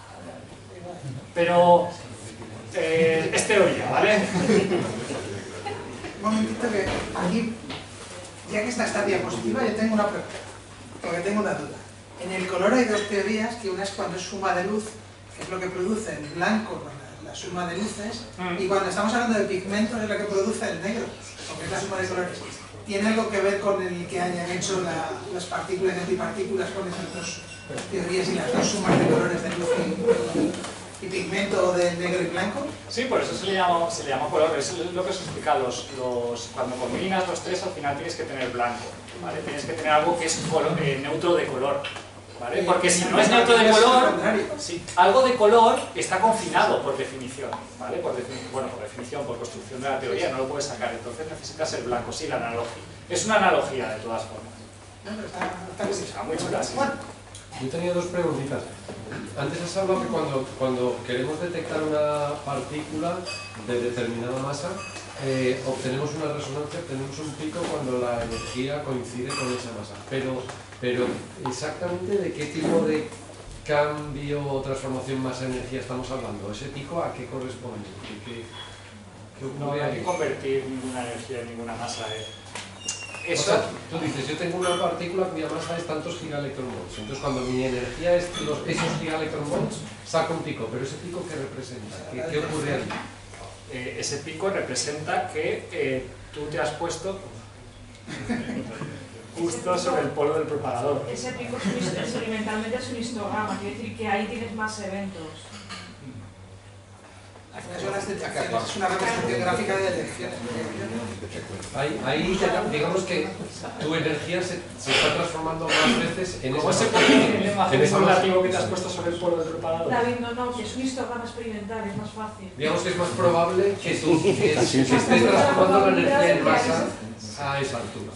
Pero eh, es teoría, ¿vale? Un momentito que aquí, ya que está esta diapositiva, yo tengo una pregunta, porque tengo una duda. En el color hay dos teorías, que una es cuando es suma de luz, que es lo que produce el blanco con la, la suma de luces, Mm. y cuando estamos hablando de pigmentos es lo que produce el negro, porque es la suma de colores. ¿Tiene algo que ver con el que hayan hecho la, las partículas y antipartículas con esas dos teorías y las dos sumas de colores de luz y, y pigmento de negro y blanco? Sí, por eso se le llama, se le llama color. Es lo que os explica. Los, los, cuando combinas los tres, al final tienes que tener blanco, ¿vale? Tienes que tener algo que es color, eh, neutro de color, ¿vale? Porque si no es neutro de color, si algo de color está confinado por definición, ¿vale? Por defini bueno, por definición, por construcción de la teoría, no lo puedes sacar. Entonces necesitas el blanco. Sí, la analogía. Es una analogía de todas formas. No, pero está, está, está muy chula, sí. Yo tenía dos preguntitas. Antes has hablado que cuando, cuando queremos detectar una partícula de determinada masa, eh, obtenemos una resonancia, obtenemos un pico cuando la energía coincide con esa masa. Pero, pero exactamente de qué tipo de cambio o transformación masa-energía estamos hablando. ¿Ese pico a qué corresponde? ¿Qué, qué, qué No hay que convertir ninguna energía en ninguna masa. Eh. Eso, o sea, tú dices, yo tengo una partícula cuya masa es tantos gigaelectronvolts, entonces cuando mi energía es los, esos gigaelectronvolts, saca un pico, pero ese pico ¿qué representa? ¿Qué, qué ocurre ahí? Eh, ese pico representa que eh, tú te has puesto justo sobre el polo del propagador. Ese pico es un, experimentalmente es un histograma, quiere decir que ahí tienes más eventos. Son las detecciones, es una representación gráfica de detecciones. Ahí, ahí digamos que tu energía se, se está transformando más veces en ¿Cómo esa se pone en el lenguaje formulativo que te has puesto sobre el polo del propagador? David, no, no, que es un histograma experimental, es más fácil. Digamos que es más probable que, tú, que, que estés transformando la energía en masa a esa altura.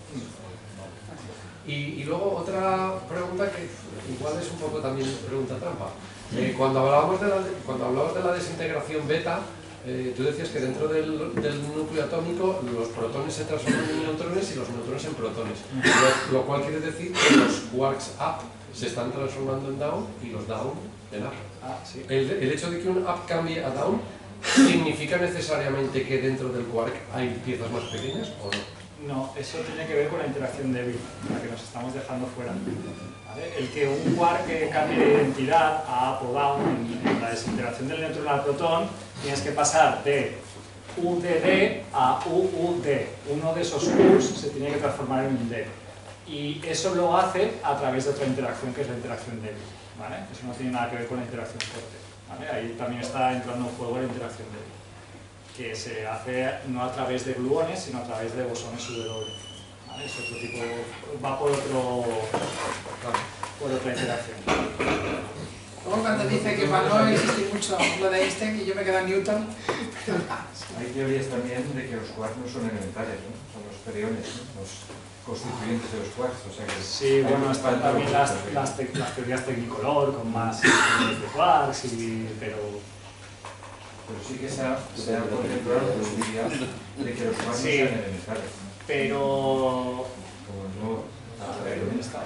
Y, y luego otra pregunta que igual es un poco también pregunta trampa. Eh, cuando, hablábamos de la, cuando hablabas de la desintegración beta, eh, tú decías que dentro del, del núcleo atómico los protones se transforman en neutrones y los neutrones en protones. Lo, lo cual quiere decir que los quarks up se están transformando en down y los down en up. Ah, sí. el, el hecho de que un up cambie a down significa necesariamente que dentro del quark hay piezas más pequeñas o no. No, eso tiene que ver con la interacción débil, la que nos estamos dejando fuera. ¿Vale? El que un quark cambie de identidad a up o down en, en la desintegración del neutrón al protón, tienes que pasar de U D D a U U D. Uno de esos U's se tiene que transformar en un D. Y eso lo hace a través de otra interacción, que es la interacción débil. ¿Vale? Eso no tiene nada que ver con la interacción fuerte. ¿Vale? Ahí también está entrando en juego la interacción débil, que se hace no a través de gluones, sino a través de bosones W. ¿Vale? Es otro tipo, va por, otro, por otra interacción. Luego cuando dice que para no existir mucho lo de Einstein y yo me quedo en Newton. Hay teorías también de que los quarks no son elementales, ¿no? Son los feriones, ¿no? Los constituyentes de los quarks. O sea que sí, bueno, están también las, las, te, las teorías Technicolor con más de quarks, y, pero... Pero sí que se ha, se ha contemplado la posibilidad de que los quarks sí, no sean elementales. Pero... Como no... A ver, ¿dónde estaba?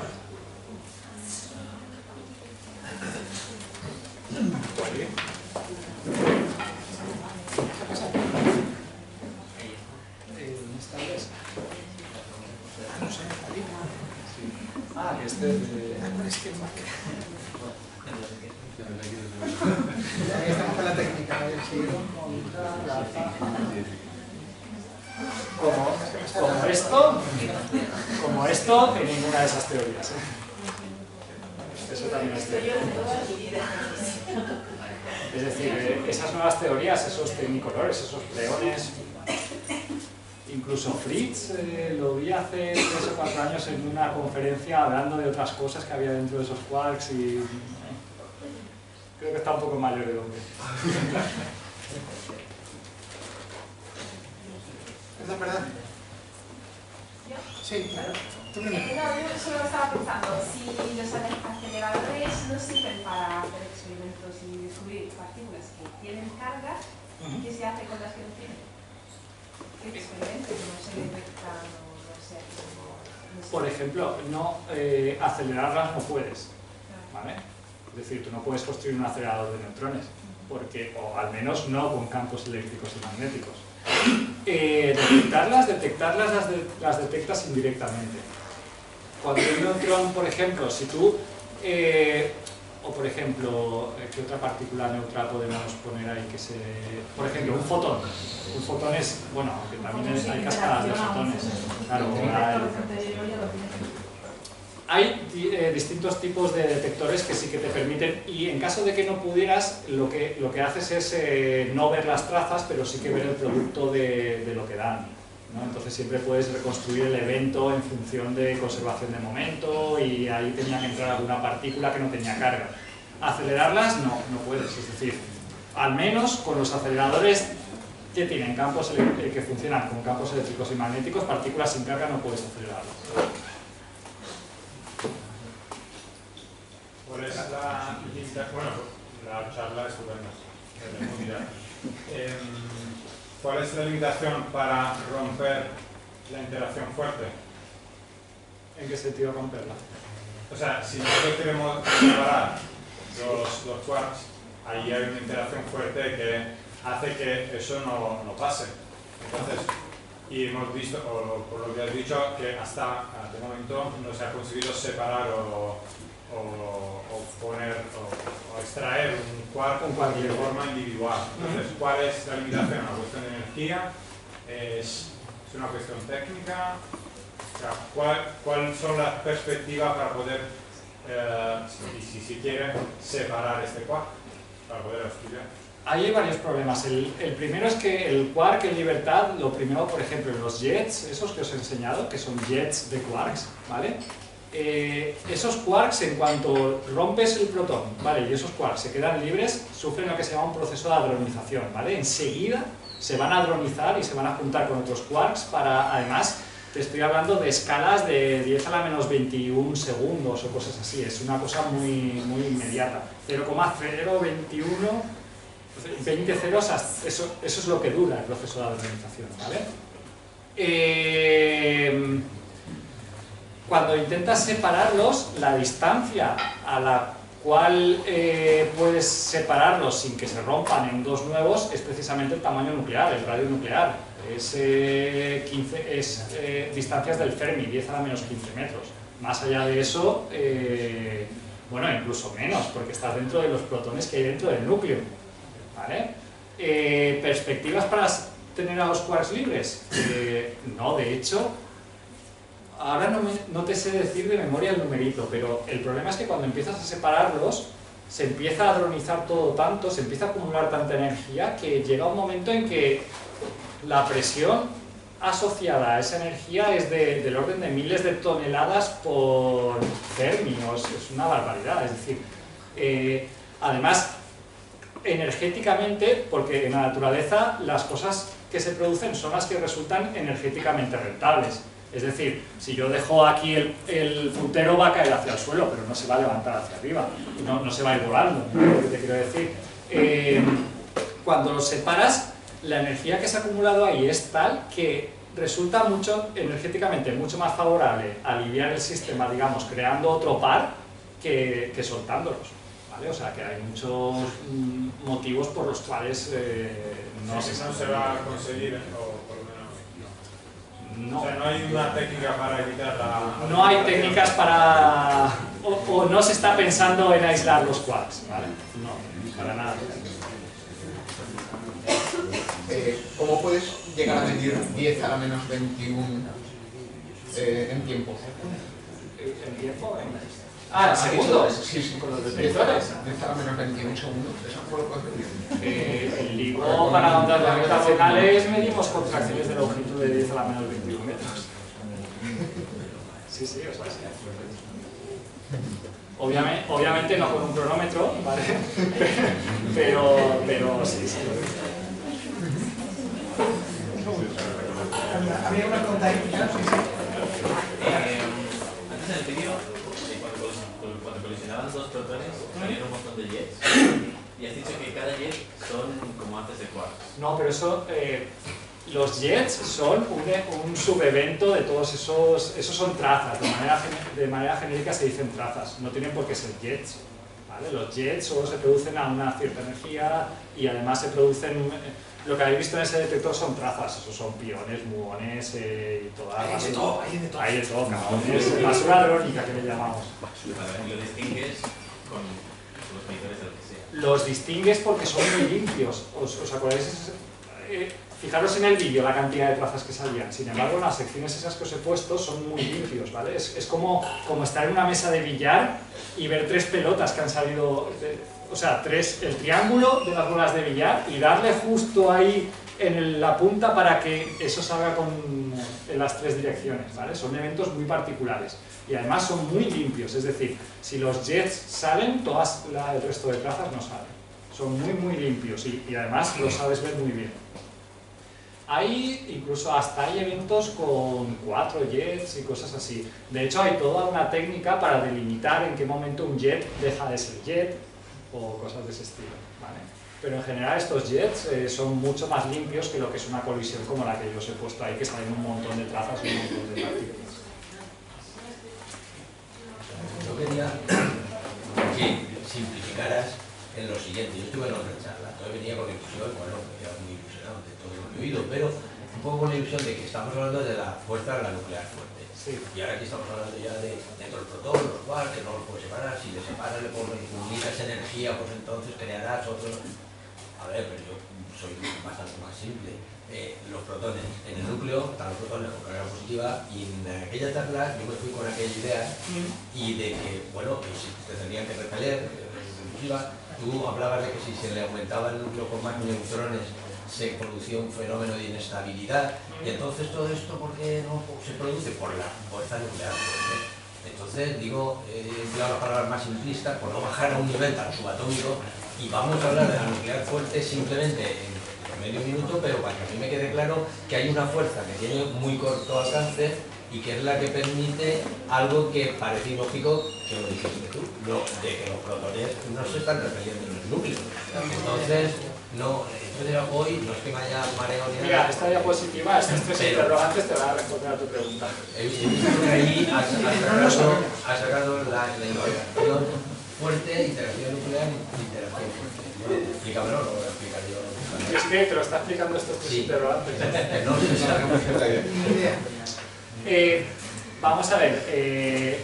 ¿Dónde está el des? No sé, arriba. Ah, que este es de... Ahí estamos con la técnica. Como, como esto, como esto, en ninguna de esas teorías. ¿eh? Eso también es teoría. Es decir, eh, esas nuevas teorías, esos tecnicolores, esos pleones, incluso Fritz eh, lo vi hace tres o cuatro años en una conferencia hablando de otras cosas que había dentro de esos quarks y eh, creo que está un poco mayor de hombre. Perdón, perdón. Sí, claro. Tú primero. Eh, no, yo solo estaba pensando, si los aceleradores no sirven para hacer experimentos y descubrir partículas que tienen carga, ¿qué se hace con las que no tienen? ¿Qué experimentos no se detectan o no sé? No sé. Por ejemplo, no, eh, acelerarlas no puedes, ¿vale? Es decir, tú no puedes construir un acelerador de neutrones, porque, o al menos no con campos eléctricos y magnéticos. Eh, detectarlas, detectarlas las, de, las detectas indirectamente. Cuando hay un neutrón, por ejemplo, si tú eh, o por ejemplo, ¿qué otra partícula neutra podemos poner ahí que se... Por ejemplo, un fotón. Un fotón es, bueno, aunque también hay cascadas de fotones. Claro, hay, hay eh, distintos tipos de detectores que sí que te permiten, y en caso de que no pudieras, lo que, lo que haces es eh, no ver las trazas, pero sí que ver el producto de, de lo que dan, ¿no? Entonces siempre puedes reconstruir el evento en función de conservación de momento, y ahí tenía que entrar alguna partícula que no tenía carga. Acelerarlas no, no puedes, es decir, al menos con los aceleradores que tienen campos eh, que funcionan con campos eléctricos y magnéticos, partículas sin carga no puedes acelerarlas. ¿Cuál es la limitación? Bueno, la charla es estupenda. Eh, ¿Cuál es la limitación para romper la interacción fuerte? ¿En qué sentido romperla? O sea, si nosotros queremos separar los, los quarks, ahí hay una interacción fuerte que hace que eso no, no pase. Entonces, y hemos visto, o por lo que has dicho, que hasta este momento no se ha conseguido separar o, o, o poner o, o extraer un quark, un quark de forma individual. Entonces, ¿cuál es la limitación? ¿Una cuestión de energía? ¿Es, es una cuestión técnica? O sea, ¿cuál, ¿cuáles son las perspectivas para poder, eh, si, si, si quiere, separar este quark, para poder estudiar? Ahí hay varios problemas. El, el primero es que el quark en libertad, lo primero, por ejemplo, en los jets, esos que os he enseñado, que son jets de quarks, ¿vale? Eh, esos quarks, en cuanto rompes el protón, ¿vale? Y esos quarks se quedan libres, sufren lo que se llama un proceso de hadronización, ¿vale? Enseguida se van a hadronizar y se van a juntar con otros quarks para, además, te estoy hablando de escalas de diez a la menos veintiún segundos o cosas así, es una cosa muy, muy inmediata. cero coma cero veintiuno, veinte ceros, eso, eso es lo que dura el proceso de hadronización, ¿vale? Eh, cuando intentas separarlos, la distancia a la cual eh, puedes separarlos sin que se rompan en dos nuevos es precisamente el tamaño nuclear, el radio nuclear. Es, eh, quince, es eh, distancias del Fermi, diez a la menos quince metros. Más allá de eso, eh, bueno, incluso menos, porque estás dentro de los protones que hay dentro del núcleo, ¿vale? Eh, ¿Perspectivas para tener a los quarks libres? Eh, no, de hecho, ahora no, me, no te sé decir de memoria el numerito, pero el problema es que cuando empiezas a separarlos, se empieza a hadronizar todo tanto, se empieza a acumular tanta energía que llega un momento en que la presión asociada a esa energía es de, del orden de miles de toneladas por Fermi, o es, es una barbaridad. Es decir, eh, además, energéticamente, porque en la naturaleza las cosas que se producen son las que resultan energéticamente rentables. Es decir, si yo dejo aquí el, el frutero, va a caer hacia el suelo, pero no se va a levantar hacia arriba, no, no se va a ir volando, ¿no? Lo que te quiero decir. Eh, cuando los separas, la energía que se ha acumulado ahí es tal que resulta mucho, energéticamente mucho más favorable aliviar el sistema, digamos, creando otro par que, que soltándolos, ¿vale? O sea, que hay muchos mm, motivos por los cuales eh, no, sí, se, no se va a conseguir, o por lo menos... No. O sea, no hay una técnica para evitar la... No hay técnicas para... O, o no se está pensando en aislar los quarks, ¿vale? No, para nada. Eh, ¿Cómo puedes llegar a medir diez a la menos veintiuno eh, en tiempo? ¿En tiempo? Ah, ¿en segundos? Sí, sí, con los detectores. diez a la menos veintiuno segundos, eso fue lo que os medir. Eh, el LIGO para ondas gravitacionales medimos contracciones de longitud de diez a la menos veintiuno metros. Sí, sí, o sea, sí. Obviamente, obviamente no con un cronómetro, ¿vale? Pero, pero sí, sí. Había una pregunta ahí, ¿no? Sí, sí. Eh, antes en el vídeo, eh, cuando, cuando colisionaban dos protones, salían un montón de jets. Y has dicho que cada jet son como haces de quarks. No, pero eso, eh, los jets son un, un subevento de todos esos, esos son trazas, de manera, de manera genérica se dicen trazas, no tienen por qué ser jets, ¿vale? Los jets solo se producen a una cierta energía y además se producen, lo que habéis visto en ese detector son trazas, esos son piones, muones eh, y toda la Hay de todo, hay de todo. Hay de todo, cabrón, es basura hadrónica que le llamamos. Vale, y lo distingues con los medidores de lo que sea. Los distingues porque son muy limpios. ¿Os, os acordáis? Eh, fijaros en el vídeo la cantidad de trazas que salían. Sin embargo, las secciones esas que os he puesto son muy limpios, ¿vale? Es, es como, como estar en una mesa de billar y ver tres pelotas que han salido, de, o sea, tres, el triángulo de las bolas de billar y darle justo ahí en el, la punta para que eso salga con, en las tres direcciones, ¿vale? Son eventos muy particulares y además son muy limpios, es decir, si los jets salen, todas la, el resto de trazas no salen. Son muy muy limpios y, y además lo sabes ver muy bien. Hay incluso hasta hay eventos con cuatro jets y cosas así. De hecho hay toda una técnica para delimitar en qué momento un jet deja de ser jet o cosas de ese estilo, ¿vale? Pero en general estos jets eh, son mucho más limpios que lo que es una colisión como la que yo os he puesto ahí, que salen un montón de trazas y un montón de partículas. Yo quería que simplificaras en lo siguiente. Yo estuve en otra charla, entonces venía con ilusión, bueno, me quedaba muy ilusionado de todo lo que he oído, pero un poco con la ilusión de que estamos hablando de la fuerza de la nuclear fuerte. Sí. Y ahora aquí estamos hablando ya de dentro del protón, los quarks, que no los puedes separar, si le separas, le comunicas energía, pues entonces crearás otro. A ver, pero yo soy bastante más simple. Eh, los protones en el núcleo, están los protones con carga positiva, y en aquella charla yo me fui con aquella idea y de que, bueno, que si te tendrían que repeler, tú hablabas de que si se le aumentaba el núcleo con más neutrones se producía un fenómeno de inestabilidad, y entonces todo esto, ¿por qué no se produce? Por la fuerza nuclear. Entonces digo, he empleado las palabras más simplistas por no bajar a un nivel tan subatómico, y vamos a hablar de la nuclear fuerte simplemente en medio minuto, pero para que a mí me quede claro que hay una fuerza que tiene muy corto alcance y que es la que permite algo que parece ilógico, que lo dijiste tú, lo de que los protones no se están repeliendo en los núcleos. Entonces, no, esto de hoy no es que me haya mareado ni nada. Mira, esta diapositiva, estos tres Pero, interrogantes te van a responder a tu pregunta. He visto que ahí has, has sacado, has sacado la, la interacción fuerte, interacción nuclear y interacción fuerte. Explícamelo, lo voy a explicar yo. Es que te lo está explicando estos tres Sí. interrogantes. No sé si la Ni idea. Eh, vamos a ver, eh,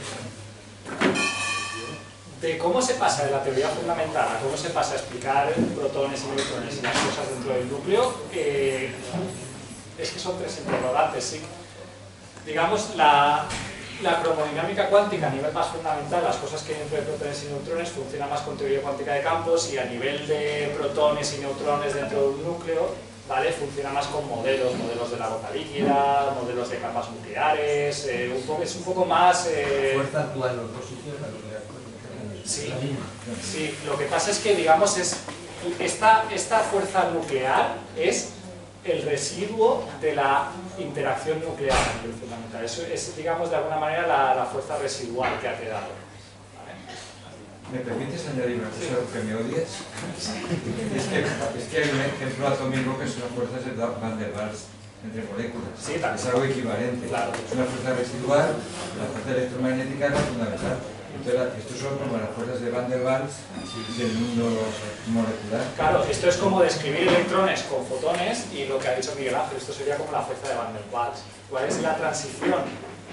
de cómo se pasa de la teoría fundamental a cómo se pasa a explicar protones y neutrones y las cosas dentro del núcleo, eh, es que son tres interrogantes, sí. Digamos, la, la cromodinámica cuántica a nivel más fundamental, las cosas que hay entre protones y neutrones, funciona más con teoría cuántica de campos, y a nivel de protones y neutrones dentro de un núcleo, ¿vale? Funciona más con modelos, modelos de la gota líquida, modelos de capas nucleares, eh, un poco, es un poco más... Eh... La fuerza actúa en los dos sitios, la nuclear. Sí, sí, lo que pasa es que, digamos, es esta, esta fuerza nuclear es el residuo de la interacción nuclear a nivel fundamental. Eso es, digamos, de alguna manera la, la fuerza residual que ha quedado. ¿Me permites añadir una cosa que me odias? Es que, es que hay un ejemplo atómico que son las fuerzas de Van der Waals entre moléculas. Sí, es algo equivalente. Claro. Es una fuerza residual, la fuerza electromagnética es la fundamental. Entonces, estos son como las fuerzas de Van der Waals del mundo molecular. Claro, esto es como describir electrones con fotones, y lo que ha dicho Miguel Ángel, esto sería como la fuerza de Van der Waals. ¿Cuál es la transición?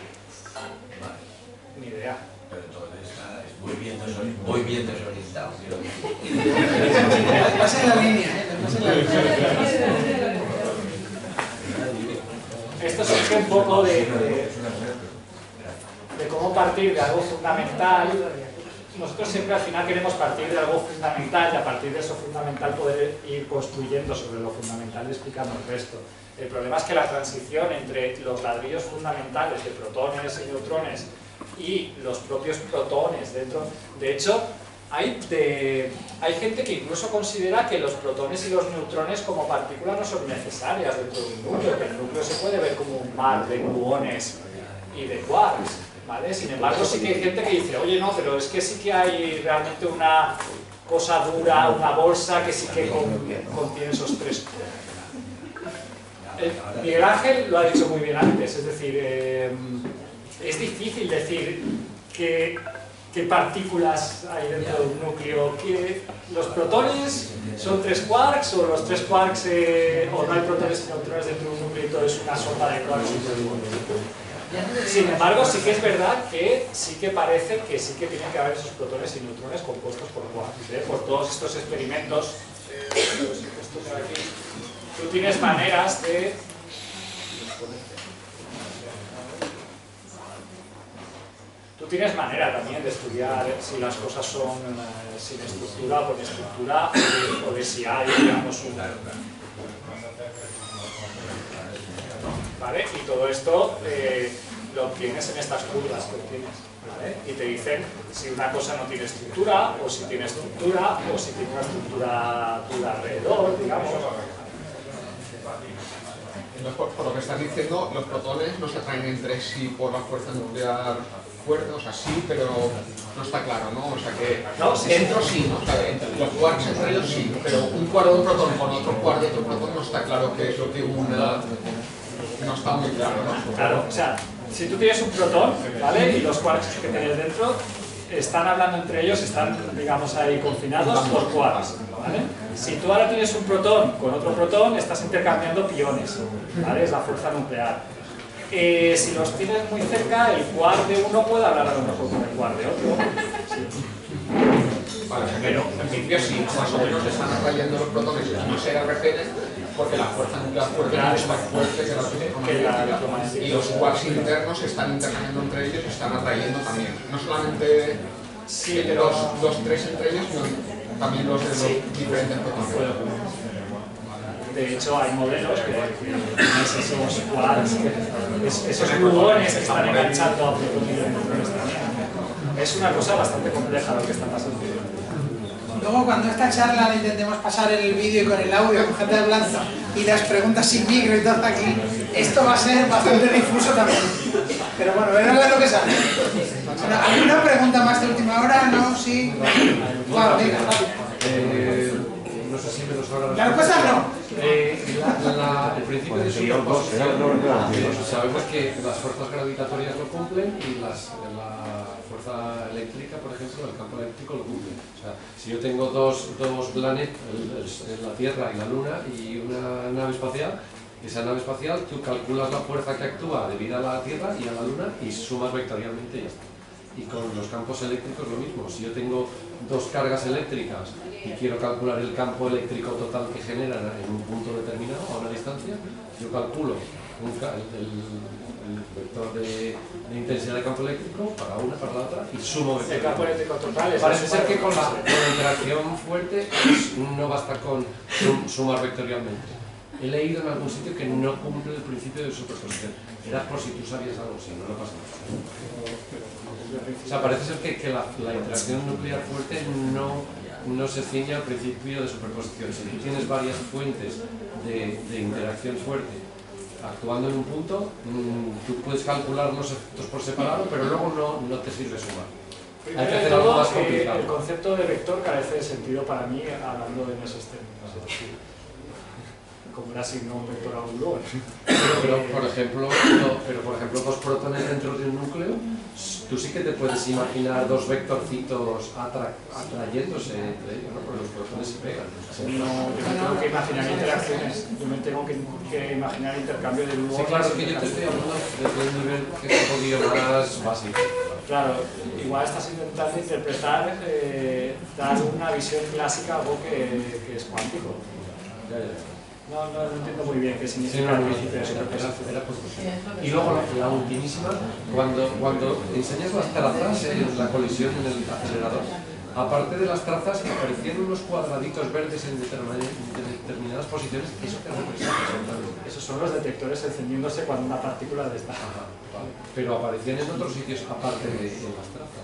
Ni idea. Pero entonces voy bien, desori voy bien desorientado. Pasa en la línea, ¿eh? Pasa en la línea. Esto surge un poco de, de, de cómo partir de algo fundamental. Nosotros siempre al final queremos partir de algo fundamental, y a partir de eso fundamental poder ir construyendo sobre lo fundamental y explicando el resto. El problema es que la transición entre los ladrillos fundamentales de protones y neutrones y los propios protones dentro, de hecho, hay, de, hay gente que incluso considera que los protones y los neutrones como partículas no son necesarias dentro de un núcleo, que el núcleo se puede ver como un mar de gluones y de quarks, ¿vale? Sin embargo, sí que hay gente que dice, oye, no, pero es que sí que hay realmente una cosa dura, una bolsa que sí que con, contiene esos tres. El, Miguel Ángel lo ha dicho muy bien antes, es decir, eh, es difícil decir que, qué partículas hay dentro de un núcleo. Que ¿los protones son tres quarks o los tres quarks, eh, o no hay protones y neutrones dentro de un núcleo y todo es una sopa de quarks? Sin embargo, sí que es verdad que sí que parece que sí que tienen que haber esos protones y neutrones compuestos por quarks, ¿eh? Por todos estos experimentos. Eh, estos de aquí. Tú tienes maneras de... Tú tienes manera también de estudiar si las cosas son eh, sin estructura o con estructura, o de, o de si hay, digamos, un... ¿Vale? Y todo esto eh, lo obtienes en estas curvas que obtienes, ¿vale? Y te dicen si una cosa no tiene estructura, o si tiene estructura, o si tiene una estructura dura alrededor, digamos. Por, por lo que estás diciendo, los protones no se atraen entre sí por la fuerza nuclear fuerte, o sea, sí, pero no está claro, ¿no? O sea que no, sí, dentro sí, ¿no? O sea, entre los quarks entre ellos sí, pero un quark de un protón con otro quark de otro protón no está claro qué es lo que una... No está muy claro, ¿no? Claro, o sea, si tú tienes un protón, ¿vale? Y los quarks que tienes dentro están hablando entre ellos, están, digamos, ahí confinados por quarks, ¿vale? Si tú ahora tienes un protón con otro protón, estás intercambiando piones, ¿vale? Es la fuerza nuclear. Eh, si los tienes muy cerca, el quark de uno puede hablar a lo mejor con el quark de otro. Sí. Vale, pero en principio sí, más o menos están atrayendo los protones y no se repelen porque la fuerza nuclear fuerte es más fuerte que la electromagnética. Y los quarks internos están intercambiando entre ellos y están atrayendo también. No solamente sí, pero... los, los tres entre ellos, sino también los de los sí. diferentes protones. De hecho, hay modelos que tienes esos quarks, esos gluones que están enganchando a protones y neutrones también. Es una cosa bastante compleja lo que está pasando. Luego, cuando esta charla la intentemos pasar en el vídeo y con el audio, con gente hablando y las preguntas sin micro y todo aquí, esto va a ser bastante difuso también. Pero bueno, veremos a lo que sale. Bueno, ¿alguna pregunta más de última hora? ¿No? ¿Sí? Claro, venga. Eh, no sé si me los habrá... ¿La respuesta no? Eh, la, la, el principio de superposición, sabemos que las fuerzas gravitatorias lo cumplen y las, la fuerza eléctrica, por ejemplo, el campo eléctrico lo cumple. O sea, si yo tengo dos, dos planetas, la Tierra y la Luna, y una nave espacial, esa nave espacial tú calculas la fuerza que actúa debido a la Tierra y a la Luna y sumas vectorialmente y ya está. Y con los campos eléctricos lo mismo. Si yo tengo dos cargas eléctricas y quiero calcular el campo eléctrico total que generan en un punto determinado, a una distancia, yo calculo un, el, el vector de, de intensidad de campo eléctrico para una, para la otra y sumo el campo eléctrico total. Es Parece ser que con la, con la interacción fuerte pues, no basta con sum, sumar vectorialmente. He leído en algún sitio que no cumple el principio de superposición. Era por si tú sabías algo, si no, no pasa nada. O sea, parece ser que, que la, la interacción nuclear fuerte no, no se ciñe al principio de superposición. Si tú tienes varias fuentes de, de interacción fuerte actuando en un punto, mmm, tú puedes calcular los efectos por separado, pero luego no, no te sirve sumar. Primero Hay que de hacer todo, algo más eh, complicado. el concepto de vector carece de sentido para mí hablando en esos términos. Es decir, como era asigno un vector a un gluón. Pero, pero, por ejemplo, no, pero por ejemplo, dos protones dentro de un núcleo, tú sí que te puedes imaginar dos vectorcitos atra atrayéndose entre ellos, ¿no? Porque los protones se pegan. No, yo no tengo que imaginar interacciones, yo me tengo que, que imaginar intercambio de gluones. Sí, claro, es que yo te estoy hablando de un nivel que es un poquillo más básico. Claro, igual estás intentando interpretar, eh, dar una visión clásica a algo que, que es cuántico. Ya, ya. No, no, no entiendo muy bien qué significa Sí, no, el no, principio de era, superposición. era era y luego la, la ultimísima, cuando, cuando enseñas las trazas en la colisión en el acelerador, aparte de las trazas aparecían unos cuadraditos verdes en determinadas posiciones. ¿Eso qué representa exactamente? Esos son los detectores encendiéndose cuando una partícula está. Ajá, vale. Pero aparecían en otros sitios aparte de en las trazas.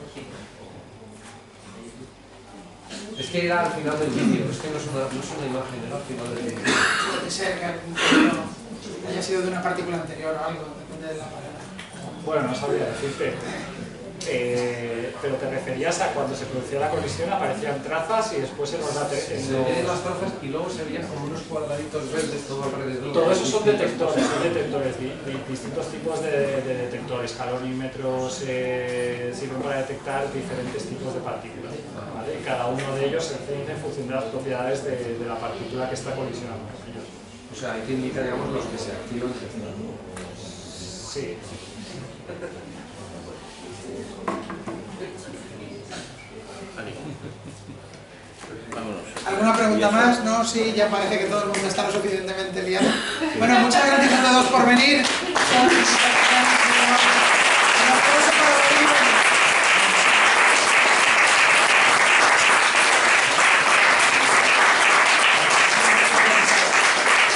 Es que era al final del vídeo, es que no es una, no es una imagen, era al final del vídeo. Puede ser que algún punto haya sido de una partícula anterior o algo, depende de la palabra. Bueno, no sabría decirte. Eh, pero te referías a cuando se producía la colisión, aparecían trazas y después en los láteres. Se veían las trazas y luego se veían como unos cuadraditos verdes todo alrededor. Todo eso son detectores, son detectores, di, di, distintos tipos de, de detectores. Calorímetros eh, sirven para detectar diferentes tipos de partículas. ¿Vale? Y cada uno de ellos se enciende en función de las propiedades de, de la partícula que está colisionando con ellos. O sea, hay que indicar, digamos, los que se activan. Sí. ¿Alguna pregunta más? ¿No? Sí, ya parece que todo el mundo está lo suficientemente liado. Bueno, muchas gracias a todos por venir.